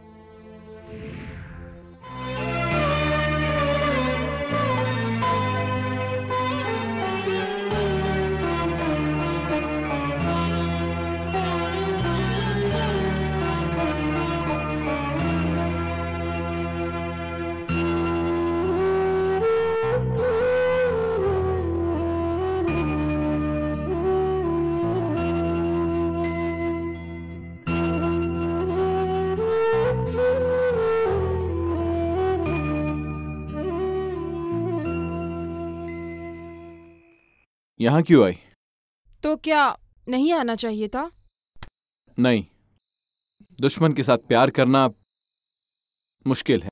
यहाँ क्यों आई? तो क्या नहीं आना चाहिए था? नहीं, दुश्मन के साथ प्यार करना मुश्किल है।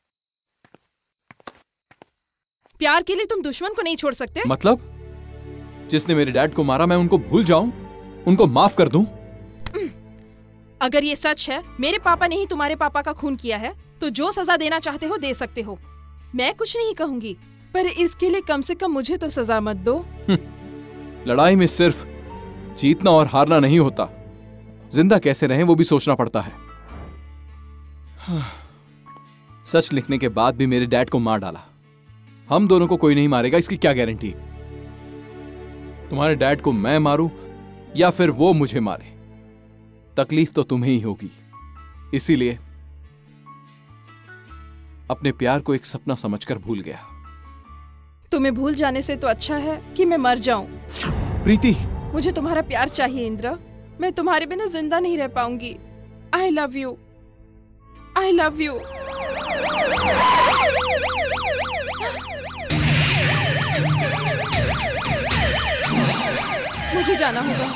प्यार के लिए तुम दुश्मन को नहीं छोड़ सकते? मतलब जिसने मेरे डैड को मारा मैं उनको भूल जाऊं, उनको माफ कर दूं? अगर ये सच है मेरे पापा ने ही तुम्हारे पापा का खून किया है तो जो सजा देना चाहते हो दे सकते हो, मैं कुछ नहीं कहूंगी, पर इसके लिए कम से कम मुझे तो सजा मत दो। लड़ाई में सिर्फ जीतना और हारना नहीं होता, जिंदा कैसे रहें वो भी सोचना पड़ता है। सच लिखने के बाद भी मेरे डैड को मार डाला। हम दोनों को कोई नहीं मारेगा इसकी क्या गारंटी? तुम्हारे डैड को मैं मारूं या फिर वो मुझे मारे, तकलीफ तो तुम्हें ही होगी। इसीलिए अपने प्यार को एक सपना समझकर भूल गया। तुम्हें भूल जाने से तो अच्छा है कि मैं मर जाऊं। प्रीति, मुझे तुम्हारा प्यार चाहिए इंद्र, मैं तुम्हारे बिना जिंदा नहीं रह पाऊंगी। I love you, I love you. मुझे जाना होगा।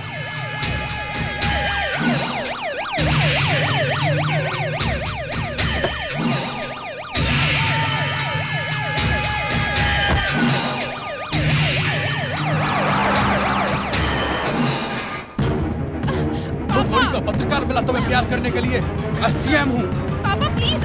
का पत्रकार मिला तुम्हें प्यार करने के लिए? मैं सीएम हूँ। पापा प्लीज।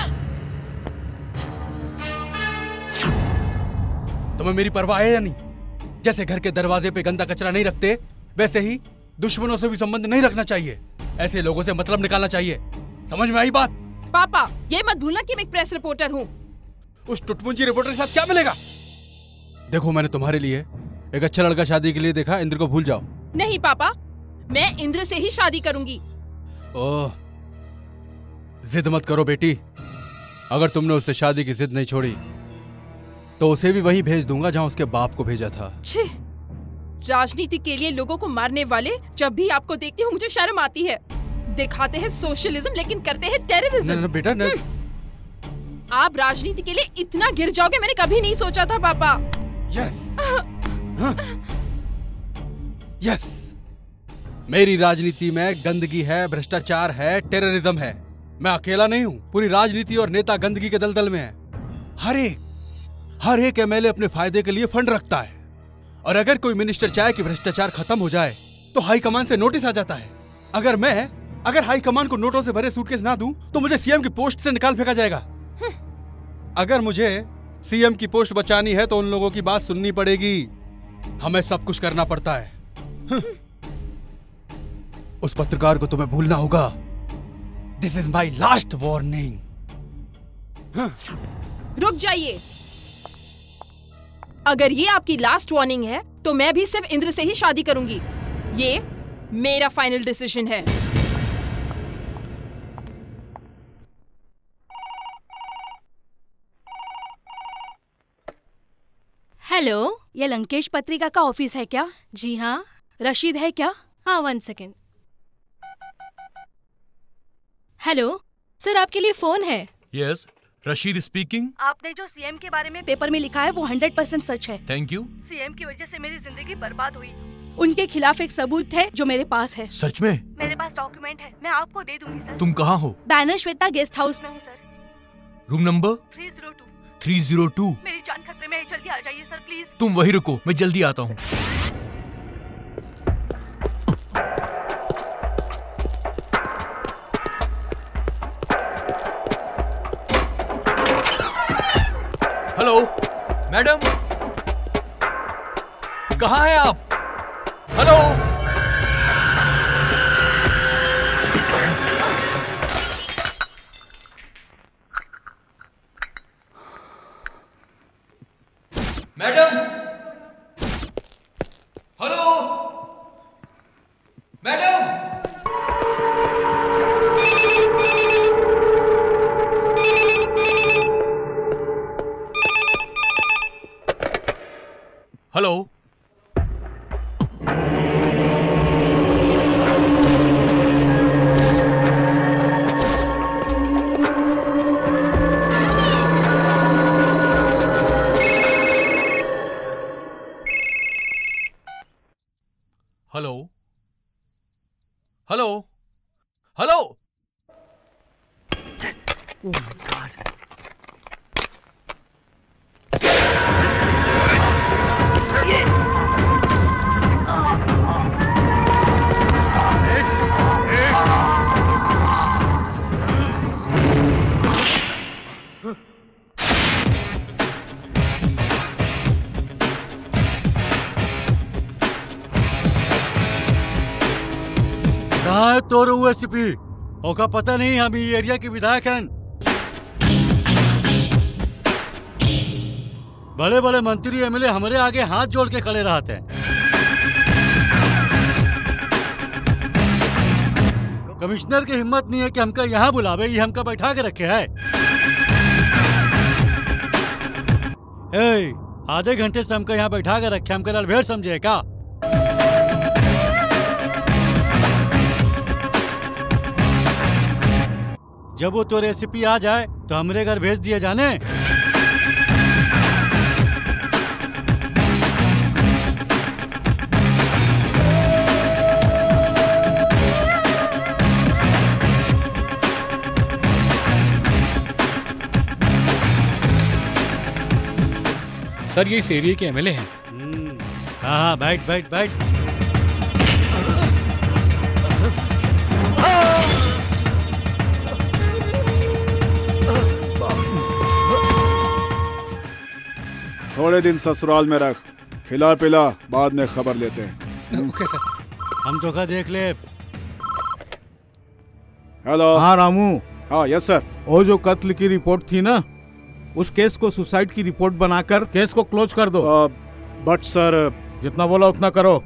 तुम्हें मेरी परवाह है या नहीं? जैसे घर के दरवाजे पे गंदा कचरा नहीं रखते, वैसे ही दुश्मनों से भी संबंध नहीं रखना चाहिए। ऐसे लोगों से मतलब निकालना चाहिए। समझ में आई बात? पापा ये मत भूलना कि मैं एक प्रेस रिपोर्टर हूँ। उस टुटमुंजी रिपोर्टर के साथ क्या मिलेगा? देखो मैंने तुम्हारे लिए एक अच्छा लड़का शादी के लिए देखा, इंद्र को भूल जाओ। नहीं पापा, मैं इंद्र से ही शादी करूंगी। ओह, जिद मत करो बेटी। अगर तुमने उससे शादी की जिद नहीं छोड़ी तो उसे भी वहीं भेज दूंगा जहां उसके बाप को भेजा था। छी, राजनीति के लिए लोगों को मारने वाले जब भी आपको देखती हूँ मुझे शर्म आती है। दिखाते हैं सोशलिज्म लेकिन करते हैं टेररिज्म। न, न, बेटा न... आप राजनीति के लिए इतना गिर जाओगे मैंने कभी नहीं सोचा था पापा। यस यस मेरी राजनीति में गंदगी है, भ्रष्टाचार है, टेररिज्म है। मैं अकेला नहीं हूँ, पूरी राजनीति और नेता गंदगी के दलदल में है। हर एक हर एक एमएलए अपने फायदे के लिए फंड रखता है, और अगर कोई मिनिस्टर चाहे कि भ्रष्टाचार खत्म हो जाए तो हाईकमान से नोटिस आ जाता है। अगर मैं अगर हाईकमान को नोटों से भरे सूटकेस ना दूं तो मुझे सीएम की पोस्ट से निकाल फेंका जाएगा। अगर मुझे सीएम की पोस्ट बचानी है तो उन लोगों की बात सुननी पड़ेगी। हमें सब कुछ करना पड़ता है। उस पत्रकार को तुम्हें भूलना होगा। This is my last warning. रुक जाइए, अगर ये आपकी लास्ट वार्निंग है तो मैं भी सिर्फ इंद्र से ही शादी करूंगी। ये मेरा फाइनल डिसीजन है। हेलो, ये लंकेश पत्रिका का ऑफिस है क्या? जी हाँ। रशीद है क्या? हाँ, वन सेकेंड। हेलो सर, आपके लिए फोन है। Yes, Rashid speaking. आपने जो सीएम के बारे में पेपर में लिखा है वो हंड्रेड परसेंट सच है। Thank you. सीएम की वजह से मेरी जिंदगी बर्बाद हुई। उनके खिलाफ एक सबूत है जो मेरे पास है। सच में? मेरे पास डॉक्यूमेंट है, मैं आपको दे दूंगी सर। तुम कहाँ हो? बैनर श्वेता गेस्ट हाउस में हूँ sir. Room number three zero two. Three zero two. मेरी जान खतरे में है, जल्दी आ जाइए सर प्लीज। तुम वहीं रुको, मैं जल्दी आता हूँ। हेलो मैडम, कहाँ हैं आप? Hello madam, hello madam. Hello hello hello hello. कहाँ है तोर हुआ एसीपी? ओका पता नहीं हम ये एरिया के विधायक हैं। बड़े बड़े मंत्री एमएलए हमारे आगे हाथ जोड़ के खड़े रहते हैं। कमिश्नर की हिम्मत नहीं है कि हमका यहाँ बुलावे, ये हमका बैठा के रखे है। ए, आधे घंटे से हमका यहाँ बैठा के रखे, हमका लड़भेड़ समझे का? जब वो तो रेसिपी आ जाए तो हमरे घर भेज दिए जाने। सर ये इस एरिया के एमएलए हैं। हाँ हाँ बैठ बैठ बैठ। थोड़े दिन ससुराल में रख, खिला पिला, बाद में खबर लेते हैं। Okay sir. हम तो का देख ले। हेलो। हाँ रामू। हाँ यस सर। वो जो कत्ल की रिपोर्ट थी ना, उस केस को सुसाइड की रिपोर्ट बनाकर केस को क्लोज कर दो। बट सर, जितना बोला उतना करो।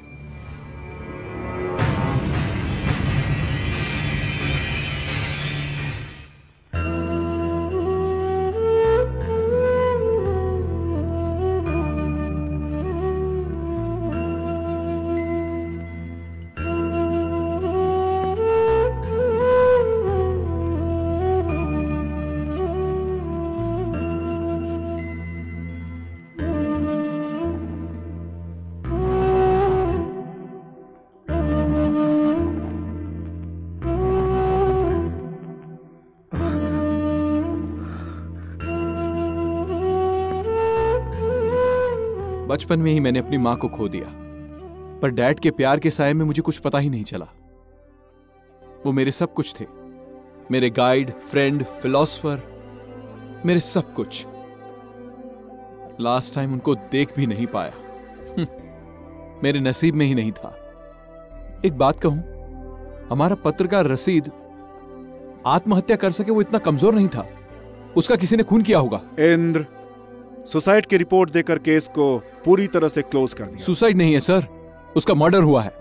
बचपन में ही मैंने अपनी मां को खो दिया, पर डैड के प्यार के साये में मुझे कुछ पता ही नहीं चला। वो मेरे सब कुछ थे, मेरे गाइड, फ्रेंड, फिलोसोफर, मेरे सब कुछ। लास्ट टाइम उनको देख भी नहीं पाया। मेरे नसीब में ही नहीं था। एक बात कहूं, हमारा पत्रकार रसीद आत्महत्या कर सके वो इतना कमजोर नहीं था। उसका किसी ने खून किया होगा। इंद्र, सुसाइड की रिपोर्ट देकर केस को पूरी तरह से क्लोज कर दिया। सुसाइड नहीं है सर, उसका मर्डर हुआ है।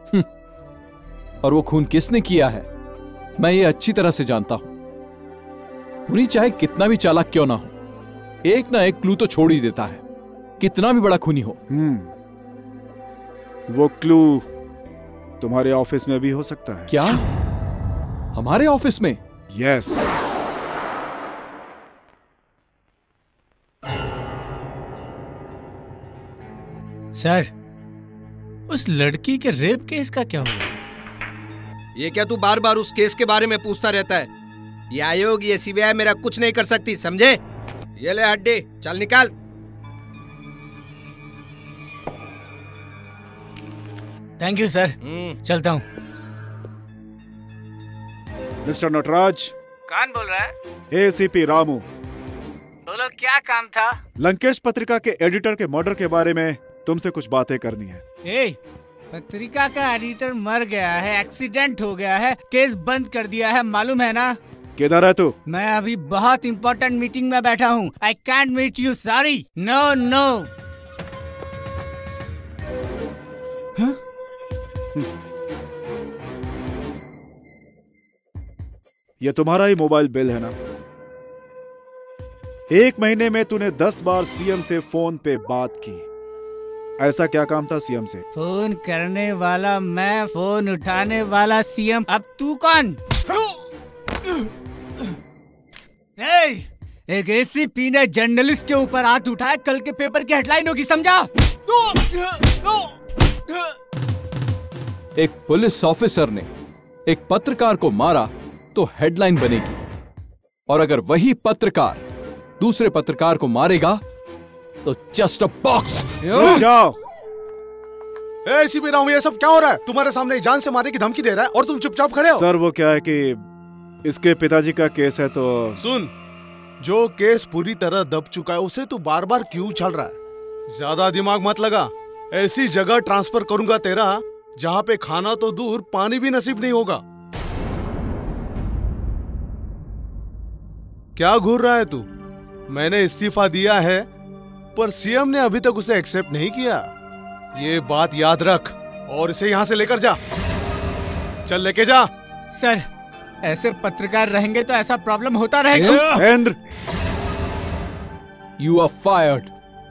और वो खून किसने किया है मैं ये अच्छी तरह से जानता हूं। पुनी चाहे कितना भी चालाक क्यों ना हो, एक ना एक क्लू तो छोड़ ही देता है, कितना भी बड़ा खूनी हो। हम्म, वो क्लू तुम्हारे ऑफिस में भी हो सकता है। क्या? हमारे ऑफिस में? यस। सर, उस लड़की के रेप केस का क्या हुआ? ये क्या तू बार बार उस केस के बारे में पूछता रहता है? ये आयोग, ये सीबीआई मेरा कुछ नहीं कर सकती, समझे? ये ले हड्डी, चल निकाल। थैंक यू सर, चलता हूँ। मिस्टर नटराज। कौन बोल रहा है? एसीपी रामू। बोलो, क्या काम था? लंकेश पत्रिका के एडिटर के मर्डर के बारे में तुमसे कुछ बातें करनी है। ए, पत्रिका का एडिटर मर गया है, एक्सीडेंट हो गया है, केस बंद कर दिया है, मालूम है ना? किधर है तू? मैं अभी बहुत इम्पोर्टेंट मीटिंग में बैठा हूँ। I can't meet you, sorry. No no. ये तुम्हारा ही मोबाइल बिल है ना? एक महीने में तूने दस बार सीएम से फोन पे बात की। ऐसा क्या काम था सीएम से? फोन करने वाला मैं, फोन उठाने वाला सीएम। अब तू कौन? ए, एक एसीपी ने जर्नलिस्ट के ऊपर हाथ उठाया, कल के पेपर की हेडलाइन होगी, समझा? एक पुलिस ऑफिसर ने एक पत्रकार को मारा तो हेडलाइन बनेगी, और अगर वही पत्रकार दूसरे पत्रकार को मारेगा तो जस्ट अ बॉक्स। जाओ। ए एसीपी राव, ये सब क्या हो रहा है? तुम्हारे सामने जान से मारने की धमकी दे रहा है और तुम चुपचाप खड़े हो। सर वो क्या है कि इसके पिताजी का केस है तो। सुन, जो केस पूरी तरह दब चुका है उसे तू बार बार क्यों उछाल रहा है? ज्यादा दिमाग मत लगा। ऐसी जगह ट्रांसफर करूंगा तेरा जहां पे खाना तो दूर पानी भी नसीब नहीं होगा। क्या घूर रहा है तू? मैंने इस्तीफा दिया है पर सीएम ने अभी तक उसे एक्सेप्ट नहीं किया। ये बात याद रख और इसे यहां से लेकर जा। चल लेके जा। सर, ऐसे पत्रकार रहेंगे तो ऐसा प्रॉब्लम होता रहेगा। Mahendra, you are fired.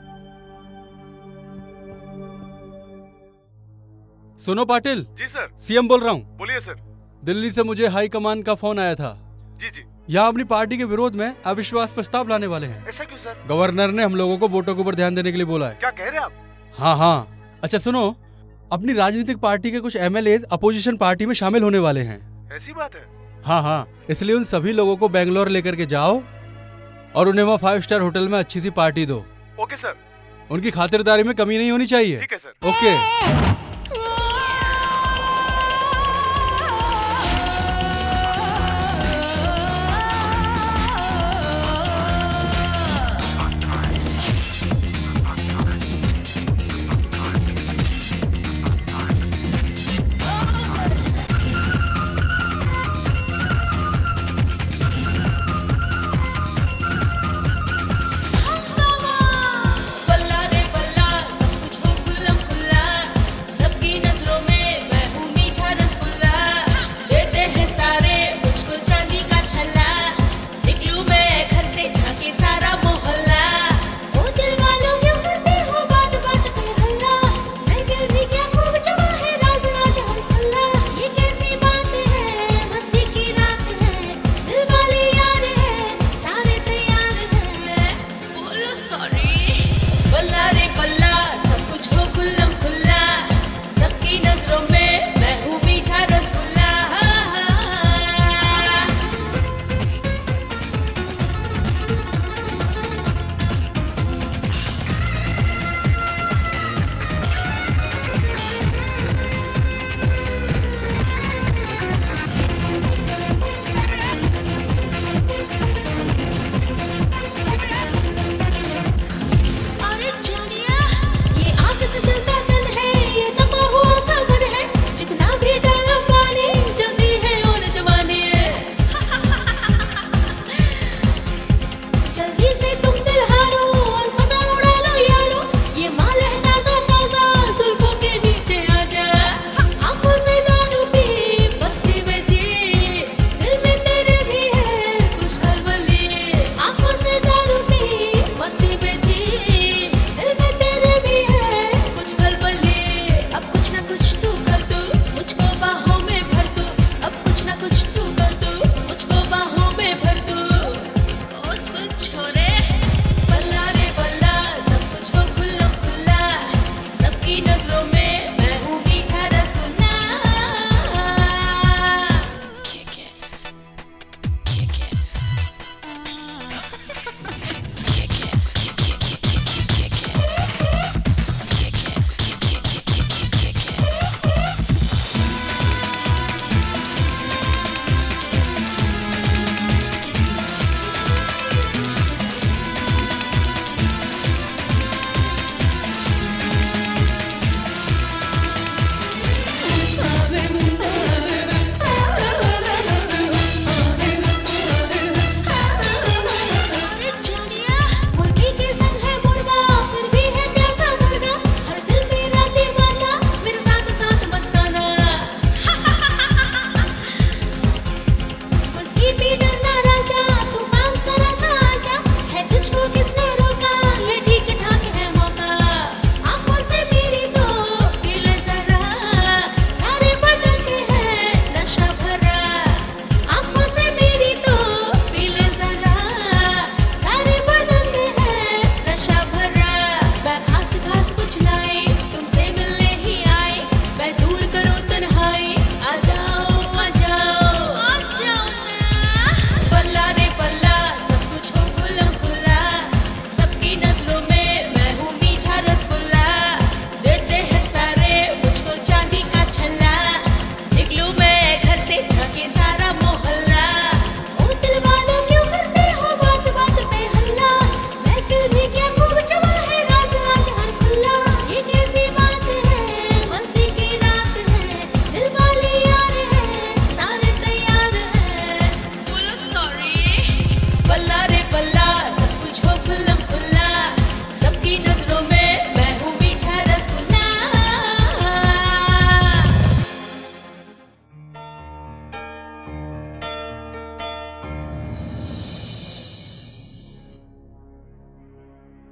सुनो पाटिल। जी सर। सीएम बोल रहा हूँ। बोलिए सर। दिल्ली से मुझे हाई कमान का फोन आया था। जी जी। यहाँ अपनी पार्टी के विरोध में अविश्वास प्रस्ताव लाने वाले हैं। ऐसा क्यों सर? गवर्नर ने हम लोगों को वोटों के ऊपर ध्यान देने के लिए बोला है। क्या कह रहे हैं आप? हाँ हाँ। अच्छा सुनो, अपनी राजनीतिक पार्टी के कुछ एमएलए अपोजिशन पार्टी में शामिल होने वाले हैं। ऐसी बात है? हाँ हाँ, इसलिए उन सभी लोगों को बेंगलोर लेकर के जाओ और उन्हें वहाँ फाइव स्टार होटल में अच्छी सी पार्टी दो। Okay sir. उनकी खातिरदारी में कमी नहीं होनी चाहिए। ठीक है सर। ओके।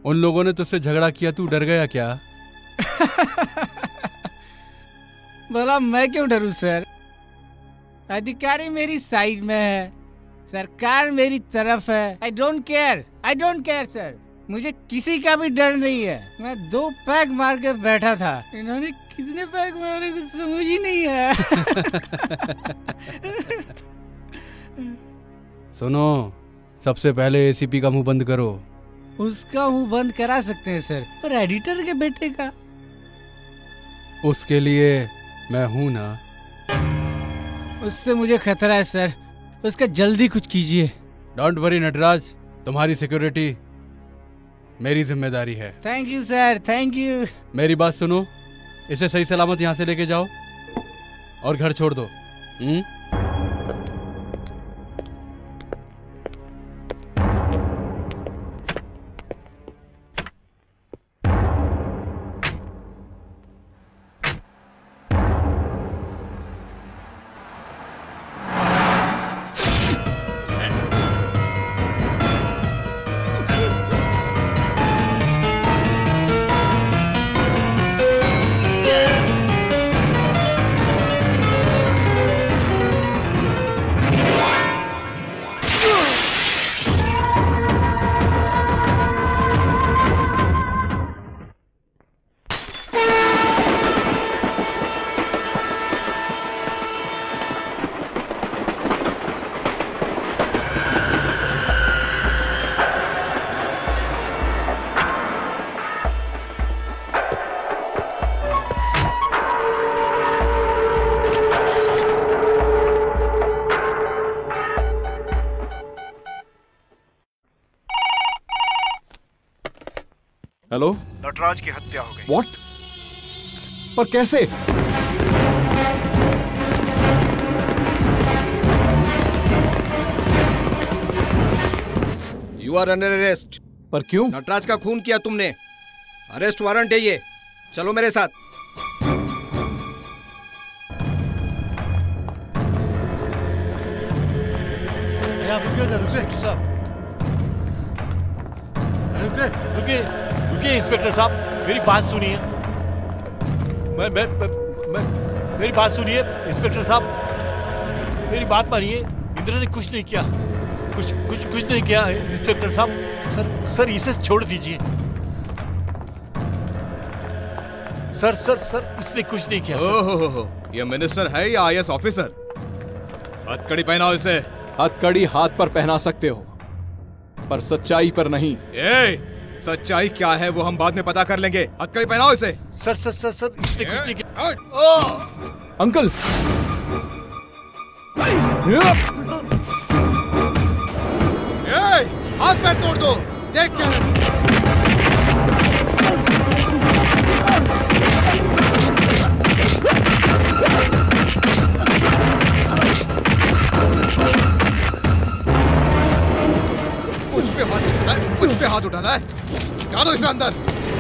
उन लोगों ने तुझसे झगड़ा किया, तू डर गया क्या? भला मैं क्यों डरूं सर? अधिकारी मेरी साइड में है, सरकार मेरी तरफ है। I don't care, I don't care sir. मुझे किसी का भी डर नहीं है। मैं दो पैग मार के बैठा था, इन्होंने कितने पैग मारे कुछ समझ ही नहीं है। सुनो, सबसे पहले एसीपी का मुंह बंद करो। उसका मुंह बंद करा सकते हैं सर, पर एडिटर के बेटे का? उसके लिए मैं हूं ना। उससे मुझे खतरा है सर, उसका जल्दी कुछ कीजिए। डोंट वरी नटराज, तुम्हारी सिक्योरिटी मेरी जिम्मेदारी है। Thank you sir, thank you. मेरी बात सुनो, इसे सही सलामत यहाँ से लेके जाओ और घर छोड़ दो। हुँ? हेलो, नटराज की हत्या हो गई। व्हाट? पर कैसे? You are under arrest. पर क्यों? नटराज का खून किया तुमने, अरेस्ट वारंट है ये। चलो मेरे साथ। इंस्पेक्टर साहब, रुके रुके रुके इंस्पेक्टर साहब, मेरी बात सुनिए। मैं मैं मैं मेरी बात सुनिए इंस्पेक्टर साहब, मेरी बात मानिए। इंद्र ने कुछ नहीं किया, कुछ कुछ कुछ नहीं किया इंस्पेक्टर साहब। सर सर इसे छोड़ दीजिए। सर सर सर इसने कुछ नहीं किया। ओहो, ये मिनिस्टर है या आईएएस ऑफिसर? हथकड़ी पहनाओ इसे। हथकड़ी हाथ पर पहना सकते हो, पर सच्चाई पर नहीं। ए, सच्चाई क्या है वो हम बाद में पता कर लेंगे। हथकड़ी पहनाओ इसे। सर सर सर सर इसने कुछ नहीं किया। अंकल, ए, हाथ पैर तोड़ दो, देख क्या है। कुछ पे हाथ उठाता है, कुछ पे हाथ उठाता है। क्या दो इसे अंदर।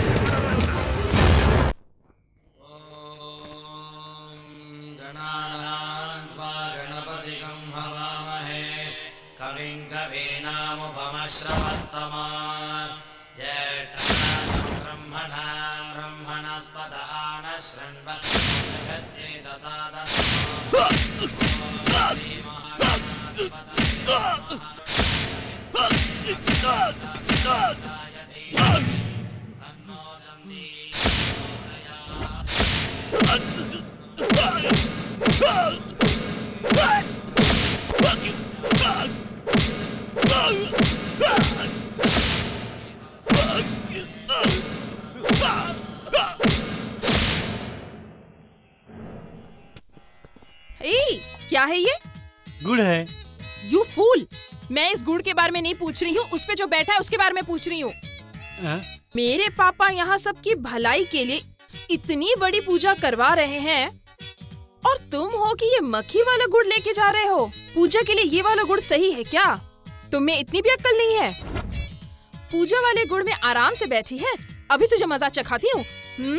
ए, क्या है ये? गुड़ है। यू फूल, मैं इस गुड़ के बारे में नहीं पूछ रही हूँ, उस पे जो बैठा है उसके बारे में पूछ रही हूँ। मेरे पापा यहाँ सबकी भलाई के लिए इतनी बड़ी पूजा करवा रहे हैं और तुम हो कि ये मक्खी वाला गुड़ लेके जा रहे हो। पूजा के लिए ये वाला गुड़ सही है क्या? तुम में इतनी भी अक्ल नहीं है? पूजा वाले गुड़ में आराम से बैठी है, अभी तुझे मजा चखाती हूँ।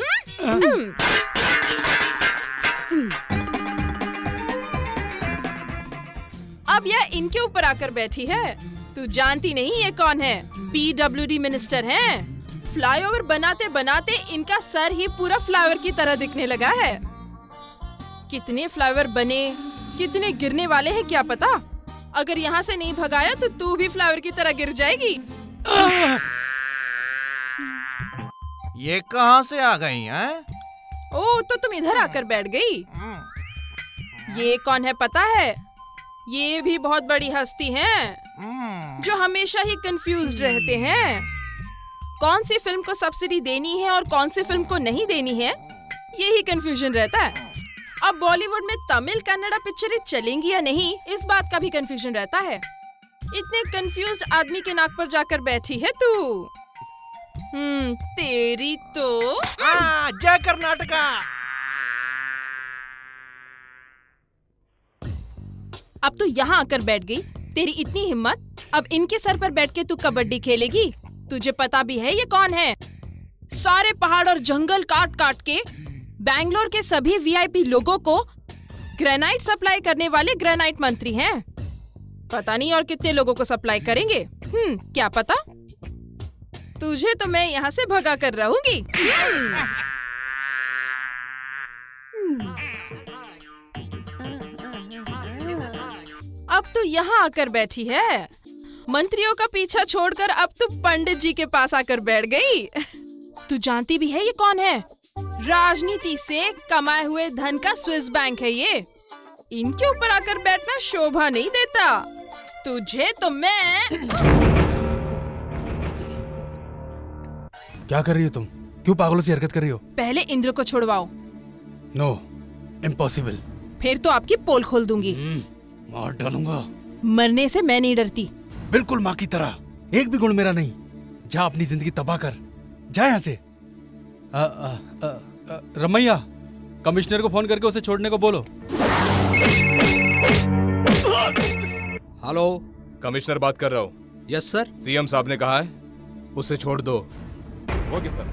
अब यह इनके ऊपर आकर बैठी है। तू जानती नहीं ये कौन है? पीडब्ल्यूडी मिनिस्टर हैं। फ्लाईओवर बनाते बनाते इनका सर ही पूरा फ्लाईओवर की तरह दिखने लगा है। कितने फ्लाईओवर बने, कितने गिरने वाले हैं क्या पता। अगर यहाँ से नहीं भगाया तो तू भी फ्लाईओवर की तरह गिर जाएगी। ये कहाँ से आ गई हैं? ओ, तो तुम इधर आकर बैठ गई। ये कौन है पता है? ये भी बहुत बड़ी हस्ती हैं, जो हमेशा ही कंफ्यूज्ड रहते हैं। कौन सी फिल्म को सब्सिडी देनी है और कौन सी फिल्म को नहीं देनी है, यही कंफ्यूजन रहता है। अब बॉलीवुड में तमिल कन्नड़ा पिक्चरें चलेंगी या नहीं, इस बात का भी कंफ्यूजन रहता है। इतने कंफ्यूज्ड आदमी के नाक पर जाकर बैठी है तू। हम्म, तेरी तो आ, जय कर्नाटका। अब तो यहाँ आकर बैठ गई। तेरी इतनी हिम्मत, अब इनके सर पर बैठ के तू कबड्डी खेलेगी। तुझे पता भी है ये कौन है? सारे पहाड़ और जंगल काट काट के बैंगलोर के सभी वीआईपी लोगों को ग्रेनाइट सप्लाई करने वाले ग्रेनाइट मंत्री हैं। पता नहीं और कितने लोगों को सप्लाई करेंगे। हम्म, क्या पता। तुझे तो मैं यहाँ से भगा कर रहूंगी। अब तो यहाँ आकर बैठी है। मंत्रियों का पीछा छोड़कर अब तो पंडित जी के पास आकर बैठ गई। तू जानती भी है ये कौन है? राजनीति से कमाए हुए धन का स्विस बैंक है ये। इनके ऊपर आकर बैठना शोभा नहीं देता। तुझे तो मैं क्या कर रही हो तुम? क्यों पागलों सी हरकत कर रही हो? पहले इंद्र को छुड़वाओ। No, impossible. फिर तो आपकी पोल खोल दूंगी। मार डालूंगा। मरने से मैं नहीं डरती। बिल्कुल माँ की तरह। एक भी गुण मेरा नहीं। जा अपनी जिंदगी तबाह कर। जा यहाँ से। आ, आ, आ, आ, रमैया, कमिश्नर को फोन करके उसे छोड़ने को बोलो। हेलो, कमिश्नर बात कर रहा हूँ। Yes sir. सीएम साहब ने कहा है उसे छोड़ दो। Okay sir.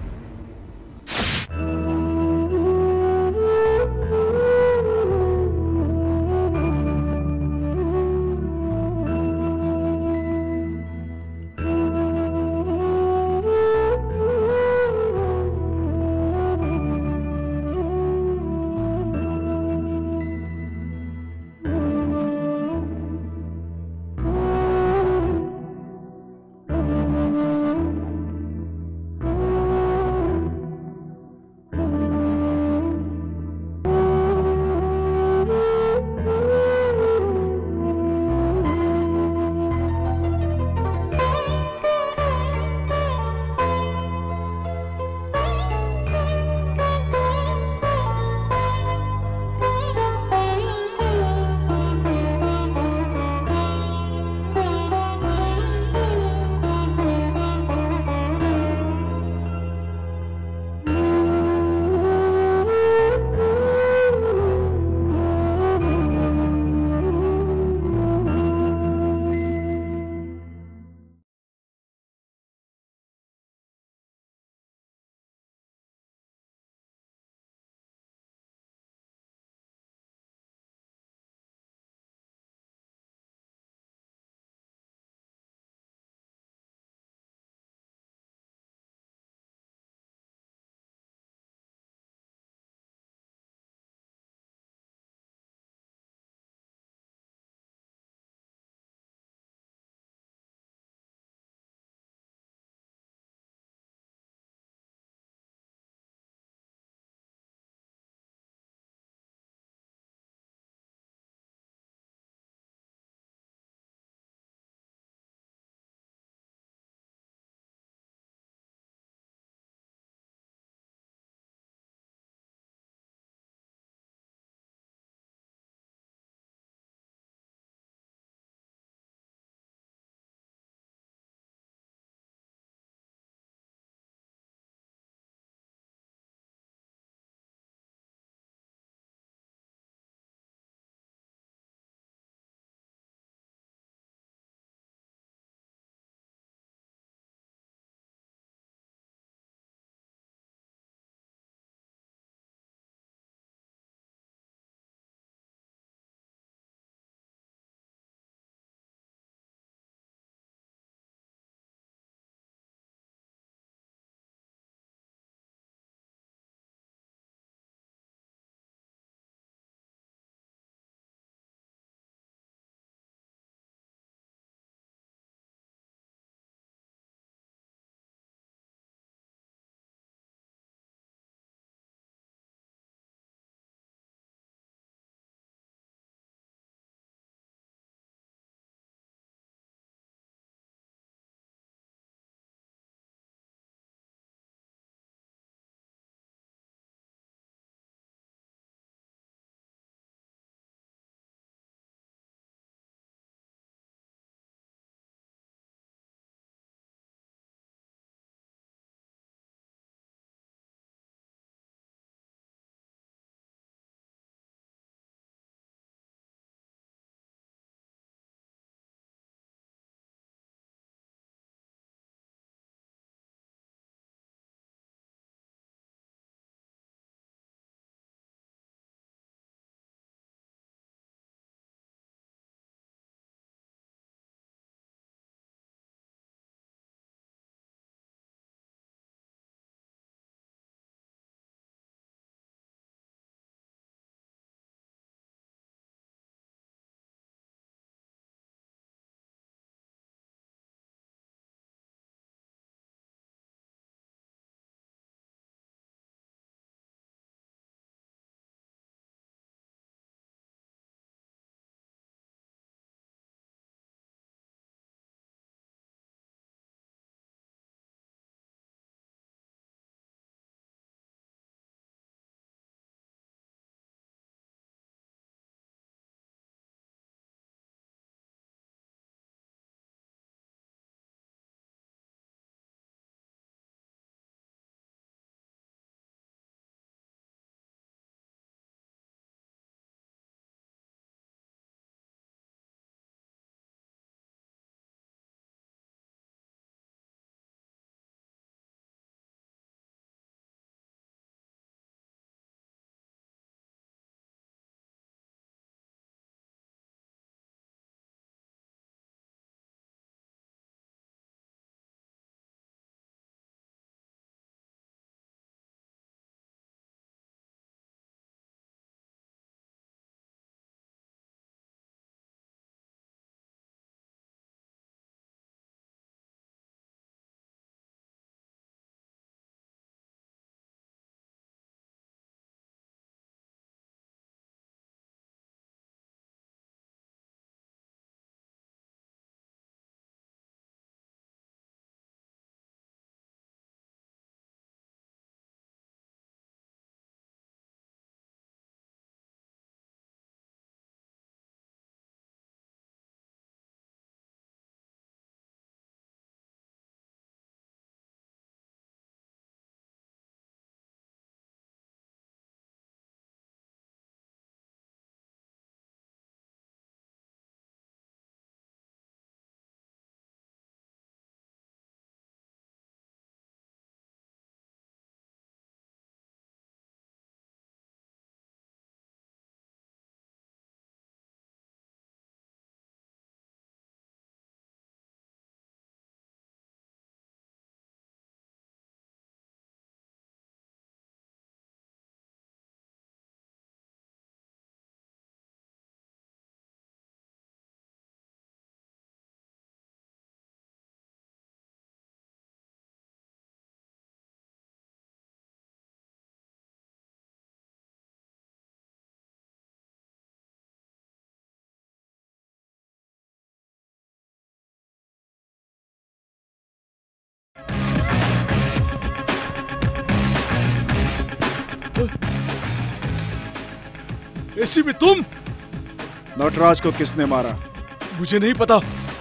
एसीपी तुम? नटराज को किसने मारा? मुझे नहीं पता।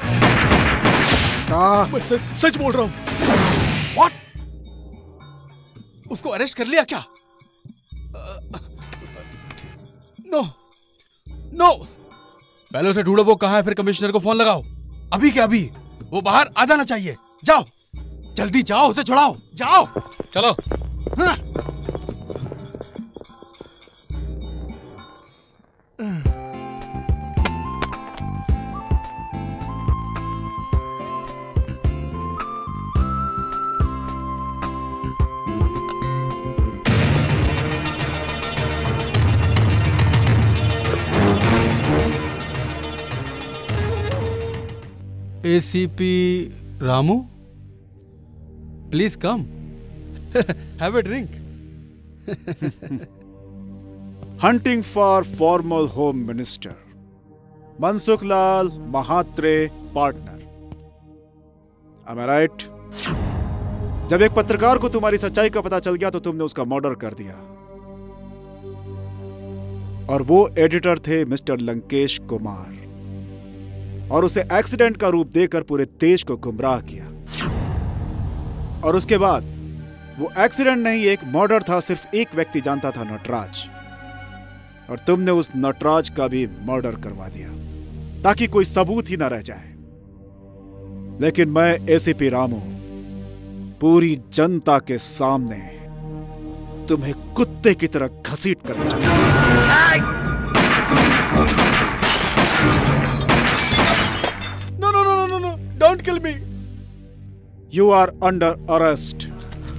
ता? मैं सच सच बोल रहा हूँ। What? उसको अरेस्ट कर लिया क्या? नो नो पहले उसे ढूंढो, वो कहाँ है, फिर कमिश्नर को फोन लगाओ। अभी क्या अभी? वो बाहर आ जाना चाहिए। जाओ जल्दी जाओ, उसे छुड़ाओ, जाओ। चलो। हाँ। ACP Ramu, please come, have a drink. Hunting for formal home minister Mansukh Lal Mhatre partner. Am I right? जब एक पत्रकार को तुम्हारी सच्चाई का पता चल गया तो तुमने उसका मर्डर कर दिया, और वो एडिटर थे मिस्टर लंकेश कुमार, और उसे एक्सीडेंट का रूप देकर पूरे देश को गुमराह किया। और उसके बाद वो एक्सीडेंट नहीं, एक मर्डर था। सिर्फ एक व्यक्ति जानता था, नटराज, और तुमने उस नटराज का भी मर्डर करवा दिया ताकि कोई सबूत ही ना रह जाए। लेकिन मैं एसीपी रामू पूरी जनता के सामने तुम्हें कुत्ते की तरह घसीट कर ले जाऊंगा। No, no, no, no, no, no! Don't kill me! You are under arrest.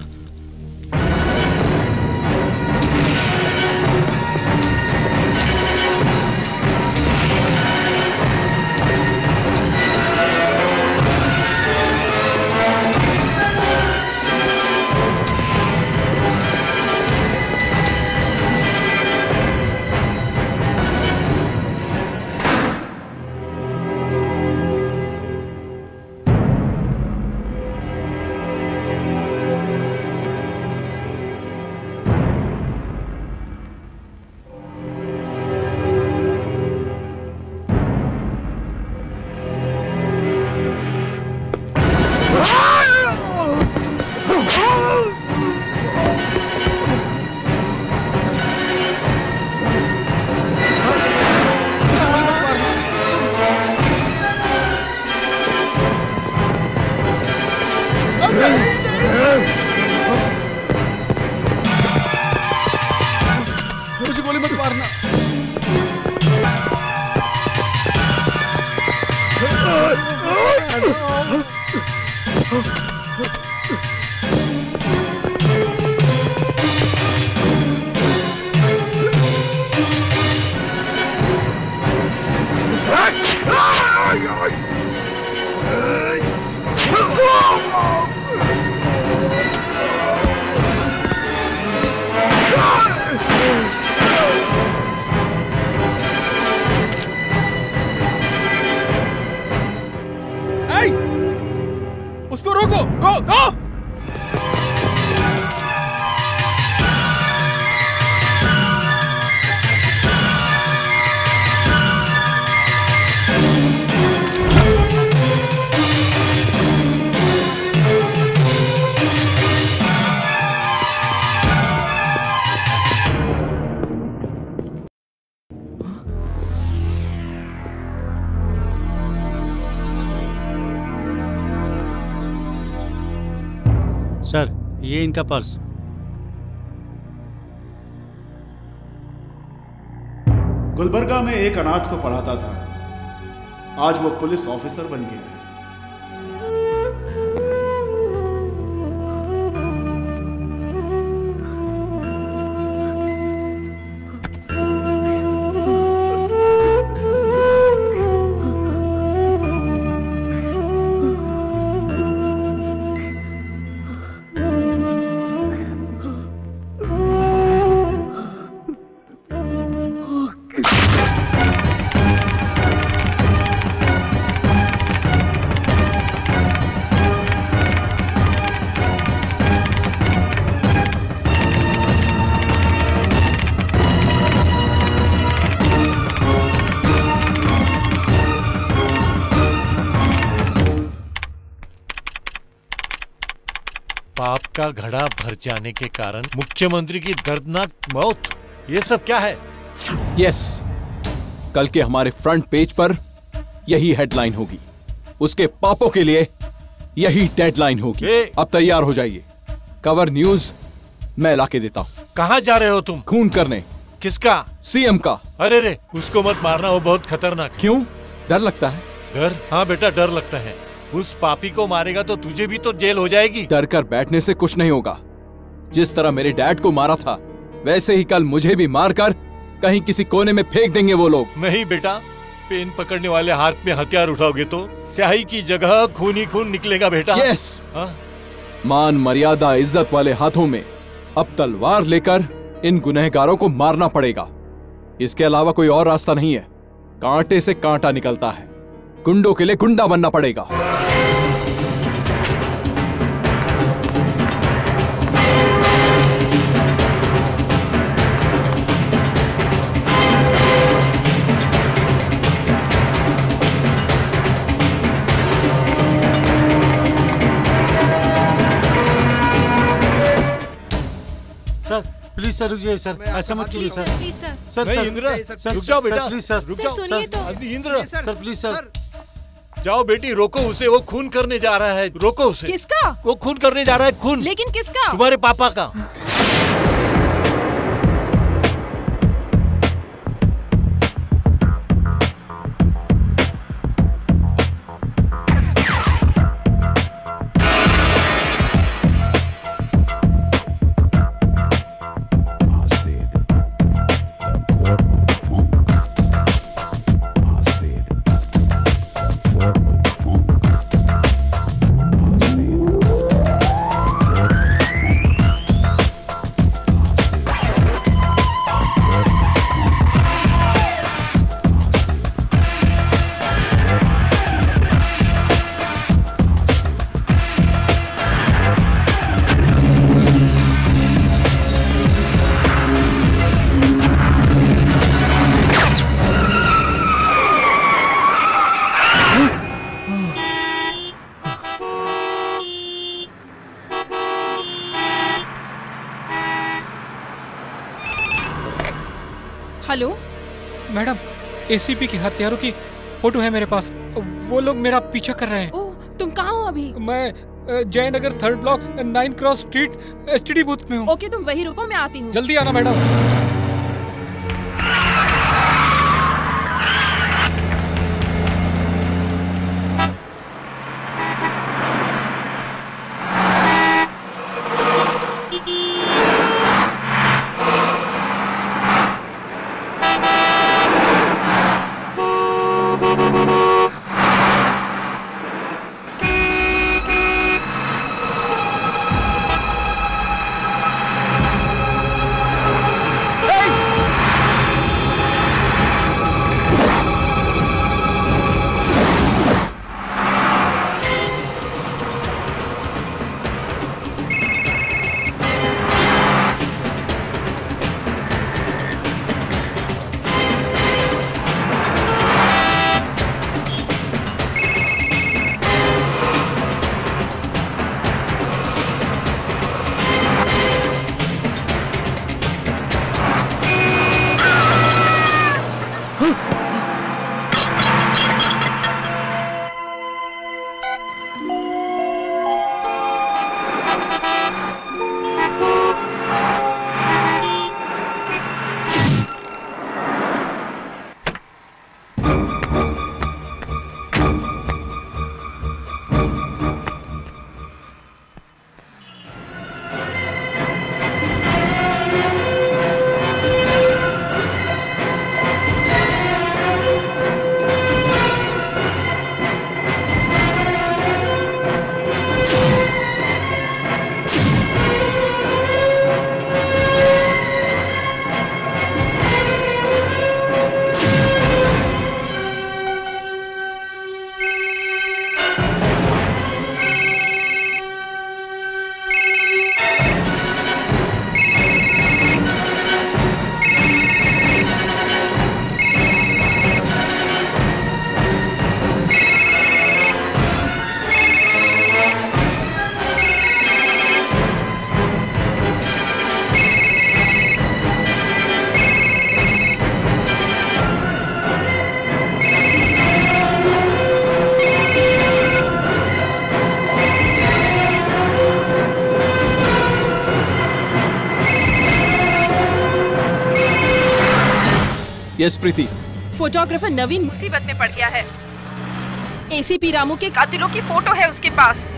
मुझे गोली मत मारना। उसको रोको, गो गो। सर, ये इनका पर्स। गुलबर्गा में एक अनाथ को पढ़ाता था, आज वो पुलिस ऑफिसर बन गया है। का घड़ा भर जाने के कारण मुख्यमंत्री की दर्दनाक मौत, ये सब क्या है? यस, कल के हमारे फ्रंट पेज पर यही हेडलाइन होगी। उसके पापों के लिए यही डेडलाइन होगी। अब तैयार हो जाइए, कवर न्यूज मैं लाके देता हूँ। कहाँ जा रहे हो तुम? खून करने। किसका? सीएम का। अरे रे, उसको मत मारना, वो बहुत खतरनाक है। क्यों? डर लगता है? डर? हाँ बेटा, डर लगता है। उस पापी को मारेगा तो तुझे भी तो जेल हो जाएगी। डर कर बैठने से कुछ नहीं होगा। जिस तरह मेरे डैड को मारा था, वैसे ही कल मुझे भी मारकर कहीं किसी कोने में फेंक देंगे वो लोग। नहीं बेटा, पेन पकड़ने वाले हाथ में हथियार उठाओगे तो स्याही की जगह खून ही खून निकलेगा बेटा। यस। मान मर्यादा इज्जत वाले हाथों में अब तलवार लेकर इन गुनहगारों को मारना पड़ेगा। इसके अलावा कोई और रास्ता नहीं है। कांटे से कांटा निकलता है, गुंडों के लिए गुंडा बनना पड़ेगा। सर प्लीज सर रुकिए सर, ऐसा मत कीजिए सर। Please sir. सर नहीं, सर इंद्रा, सर, रुक जाओ बेटा, प्लीज सर, रुक सर, जाओ। सुनिए तो। अभी इंद्रा, सर प्लीज सर। जाओ बेटी, रोको उसे, वो खून करने जा रहा है, रोको उसे। किसका? वो खून करने जा रहा है, खून। लेकिन किसका? तुम्हारे पापा का। हेलो मैडम, एसीपी के हत्यारों की फोटो है मेरे पास। वो लोग मेरा पीछा कर रहे हैं। ओह, तुम कहाँ हो अभी? मैं अ, Jayanagar third block nine cross street STD booth में हूँ। ओके, तुम वही रुको, मैं आती हूँ। जल्दी आना madam. Yes Preeti. Photographer Naveen मुसीबत में पड़ गया है। एसीपी रामू के कातिलों की फोटो है उसके पास।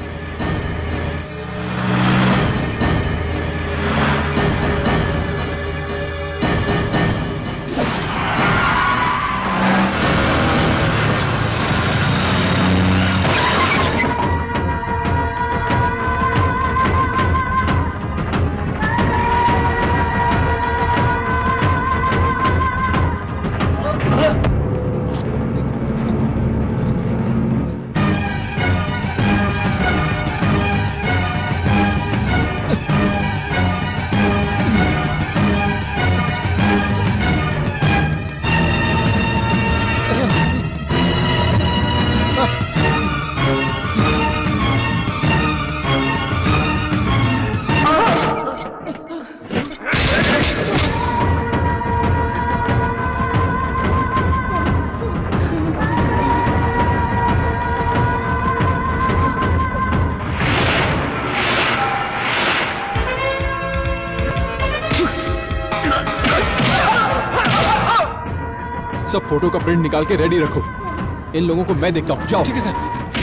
सब फोटो का प्रिंट निकाल के रेडी रखो। इन लोगों को मैं देखता हूँ। जाओ। ठीक है सर।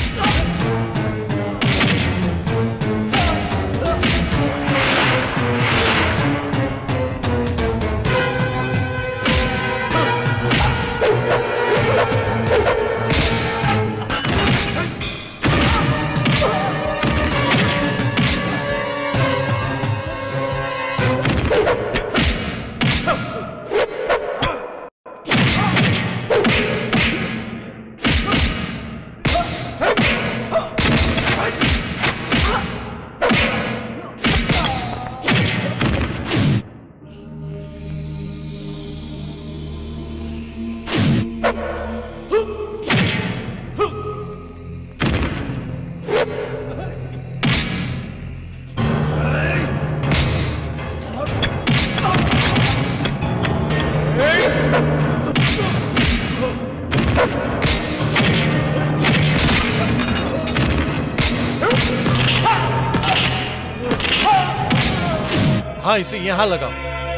हाँ, इसे यहाँ लगाओ,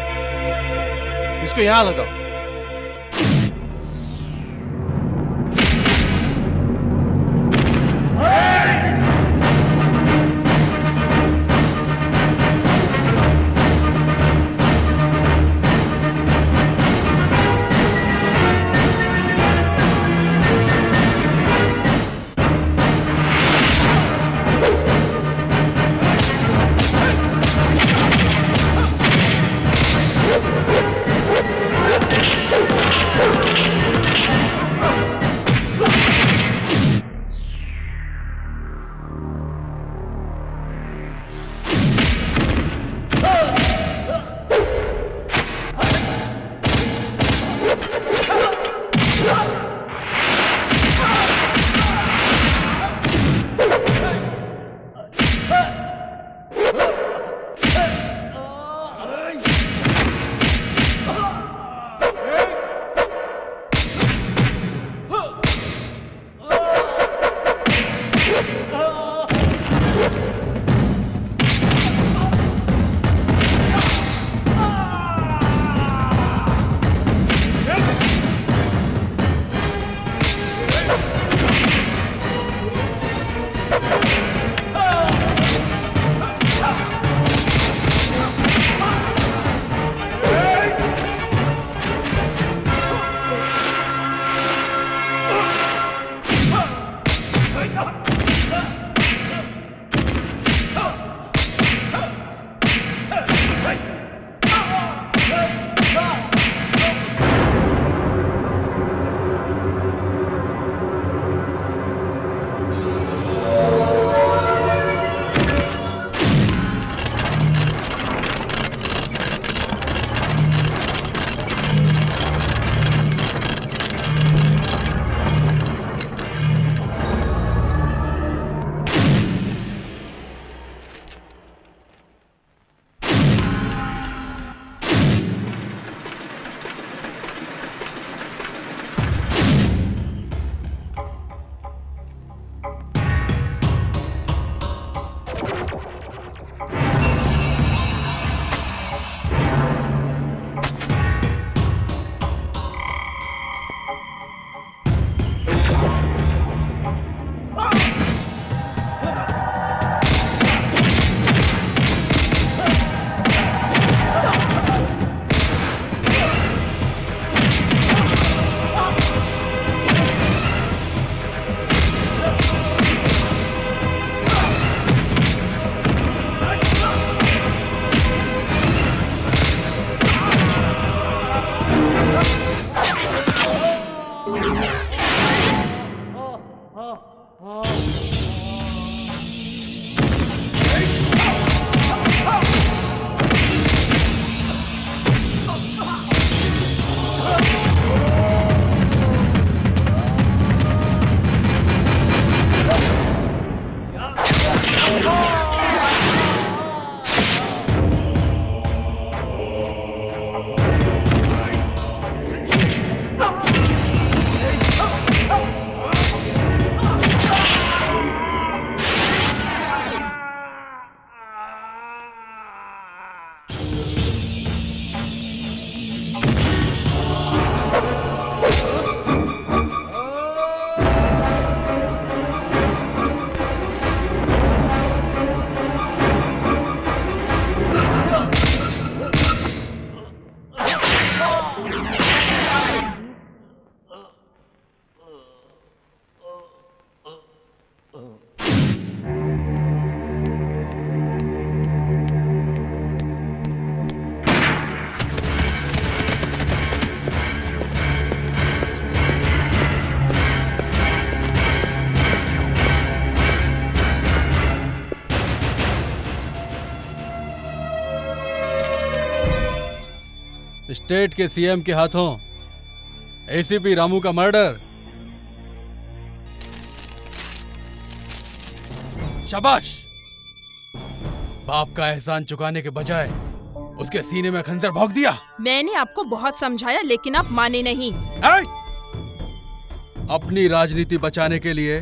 इसको यहाँ लगाओ। Hey! स्टेट के सीएम के हाथों एसीपी रामू का मर्डर। शाबाश। बाप का एहसान चुकाने के बजाय उसके सीने में खंजर भोंक दिया। मैंने आपको बहुत समझाया लेकिन आप माने नहीं। ऐ! अपनी राजनीति बचाने के लिए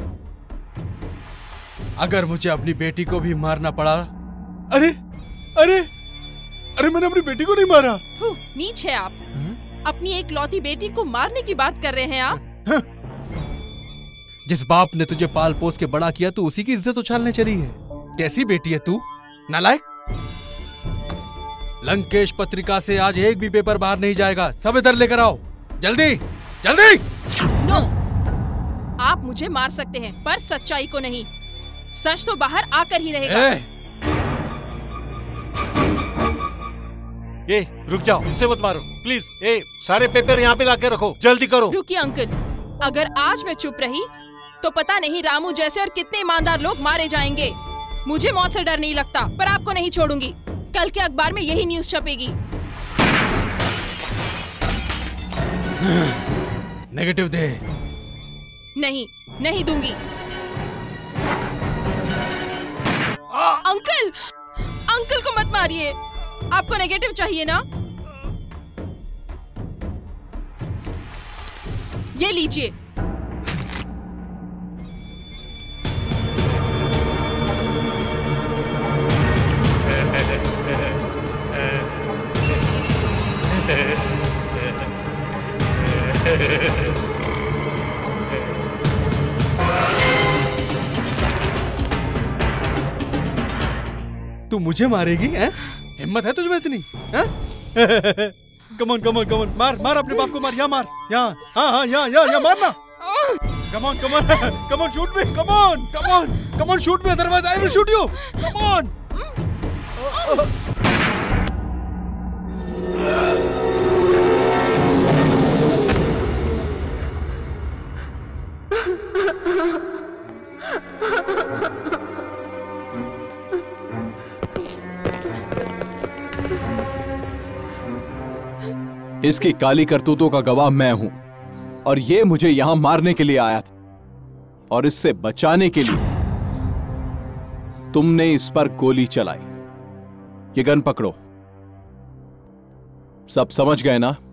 अगर मुझे अपनी बेटी को भी मारना पड़ा। अरे अरे अरे मैंने अपनी बेटी को नहीं मारा। नीच है आप। अपनी एक लौती बेटी को मारने की बात कर रहे हैं आप। जिस बाप ने तुझे पाल पोस के बड़ा किया तू उसी की इज्जत उछालने चली है। कैसी बेटी है तू, नालायक। लंकेश पत्रिका से आज एक भी पेपर बाहर नहीं जाएगा। सब इधर लेकर आओ, जल्दी जल्दी। नो, आप मुझे मार सकते हैं पर सच्चाई को नहीं। सच तो बाहर आकर ही रहेगा। ए! ये रुक जाओ, इसे मत मारो प्लीज। ए सारे पेपर यहाँ पे लाके रखो, जल्दी करो। रुकिए अंकल, अगर आज मैं चुप रही तो पता नहीं रामू जैसे और कितने ईमानदार लोग मारे जाएंगे। मुझे मौत से डर नहीं लगता पर आपको नहीं छोड़ूंगी। कल के अखबार में यही न्यूज छपेगी। नेगेटिव दे। नहीं नहीं दूंगी। अंकल अंकल को मत मारिए। आपको नेगेटिव चाहिए ना, ये लीजिए। तू मुझे मारेगी हैं? हिम्मत है तुझमें इतनी? कमॉन कमॉन कमॉन, मार मार अपने बाप को मार। यहाँ मार, यहाँ। हाँ हाँ यहाँ यहाँ यहाँ मारना। Come on come on come on shoot me. Come on come on come on shoot me, otherwise I will shoot you. Come on. इसकी काली करतूतों का गवाह मैं हूं और ये मुझे यहां मारने के लिए आया था और इससे बचाने के लिए तुमने इस पर गोली चलाई। ये गन पकड़ो। सब समझ गए ना?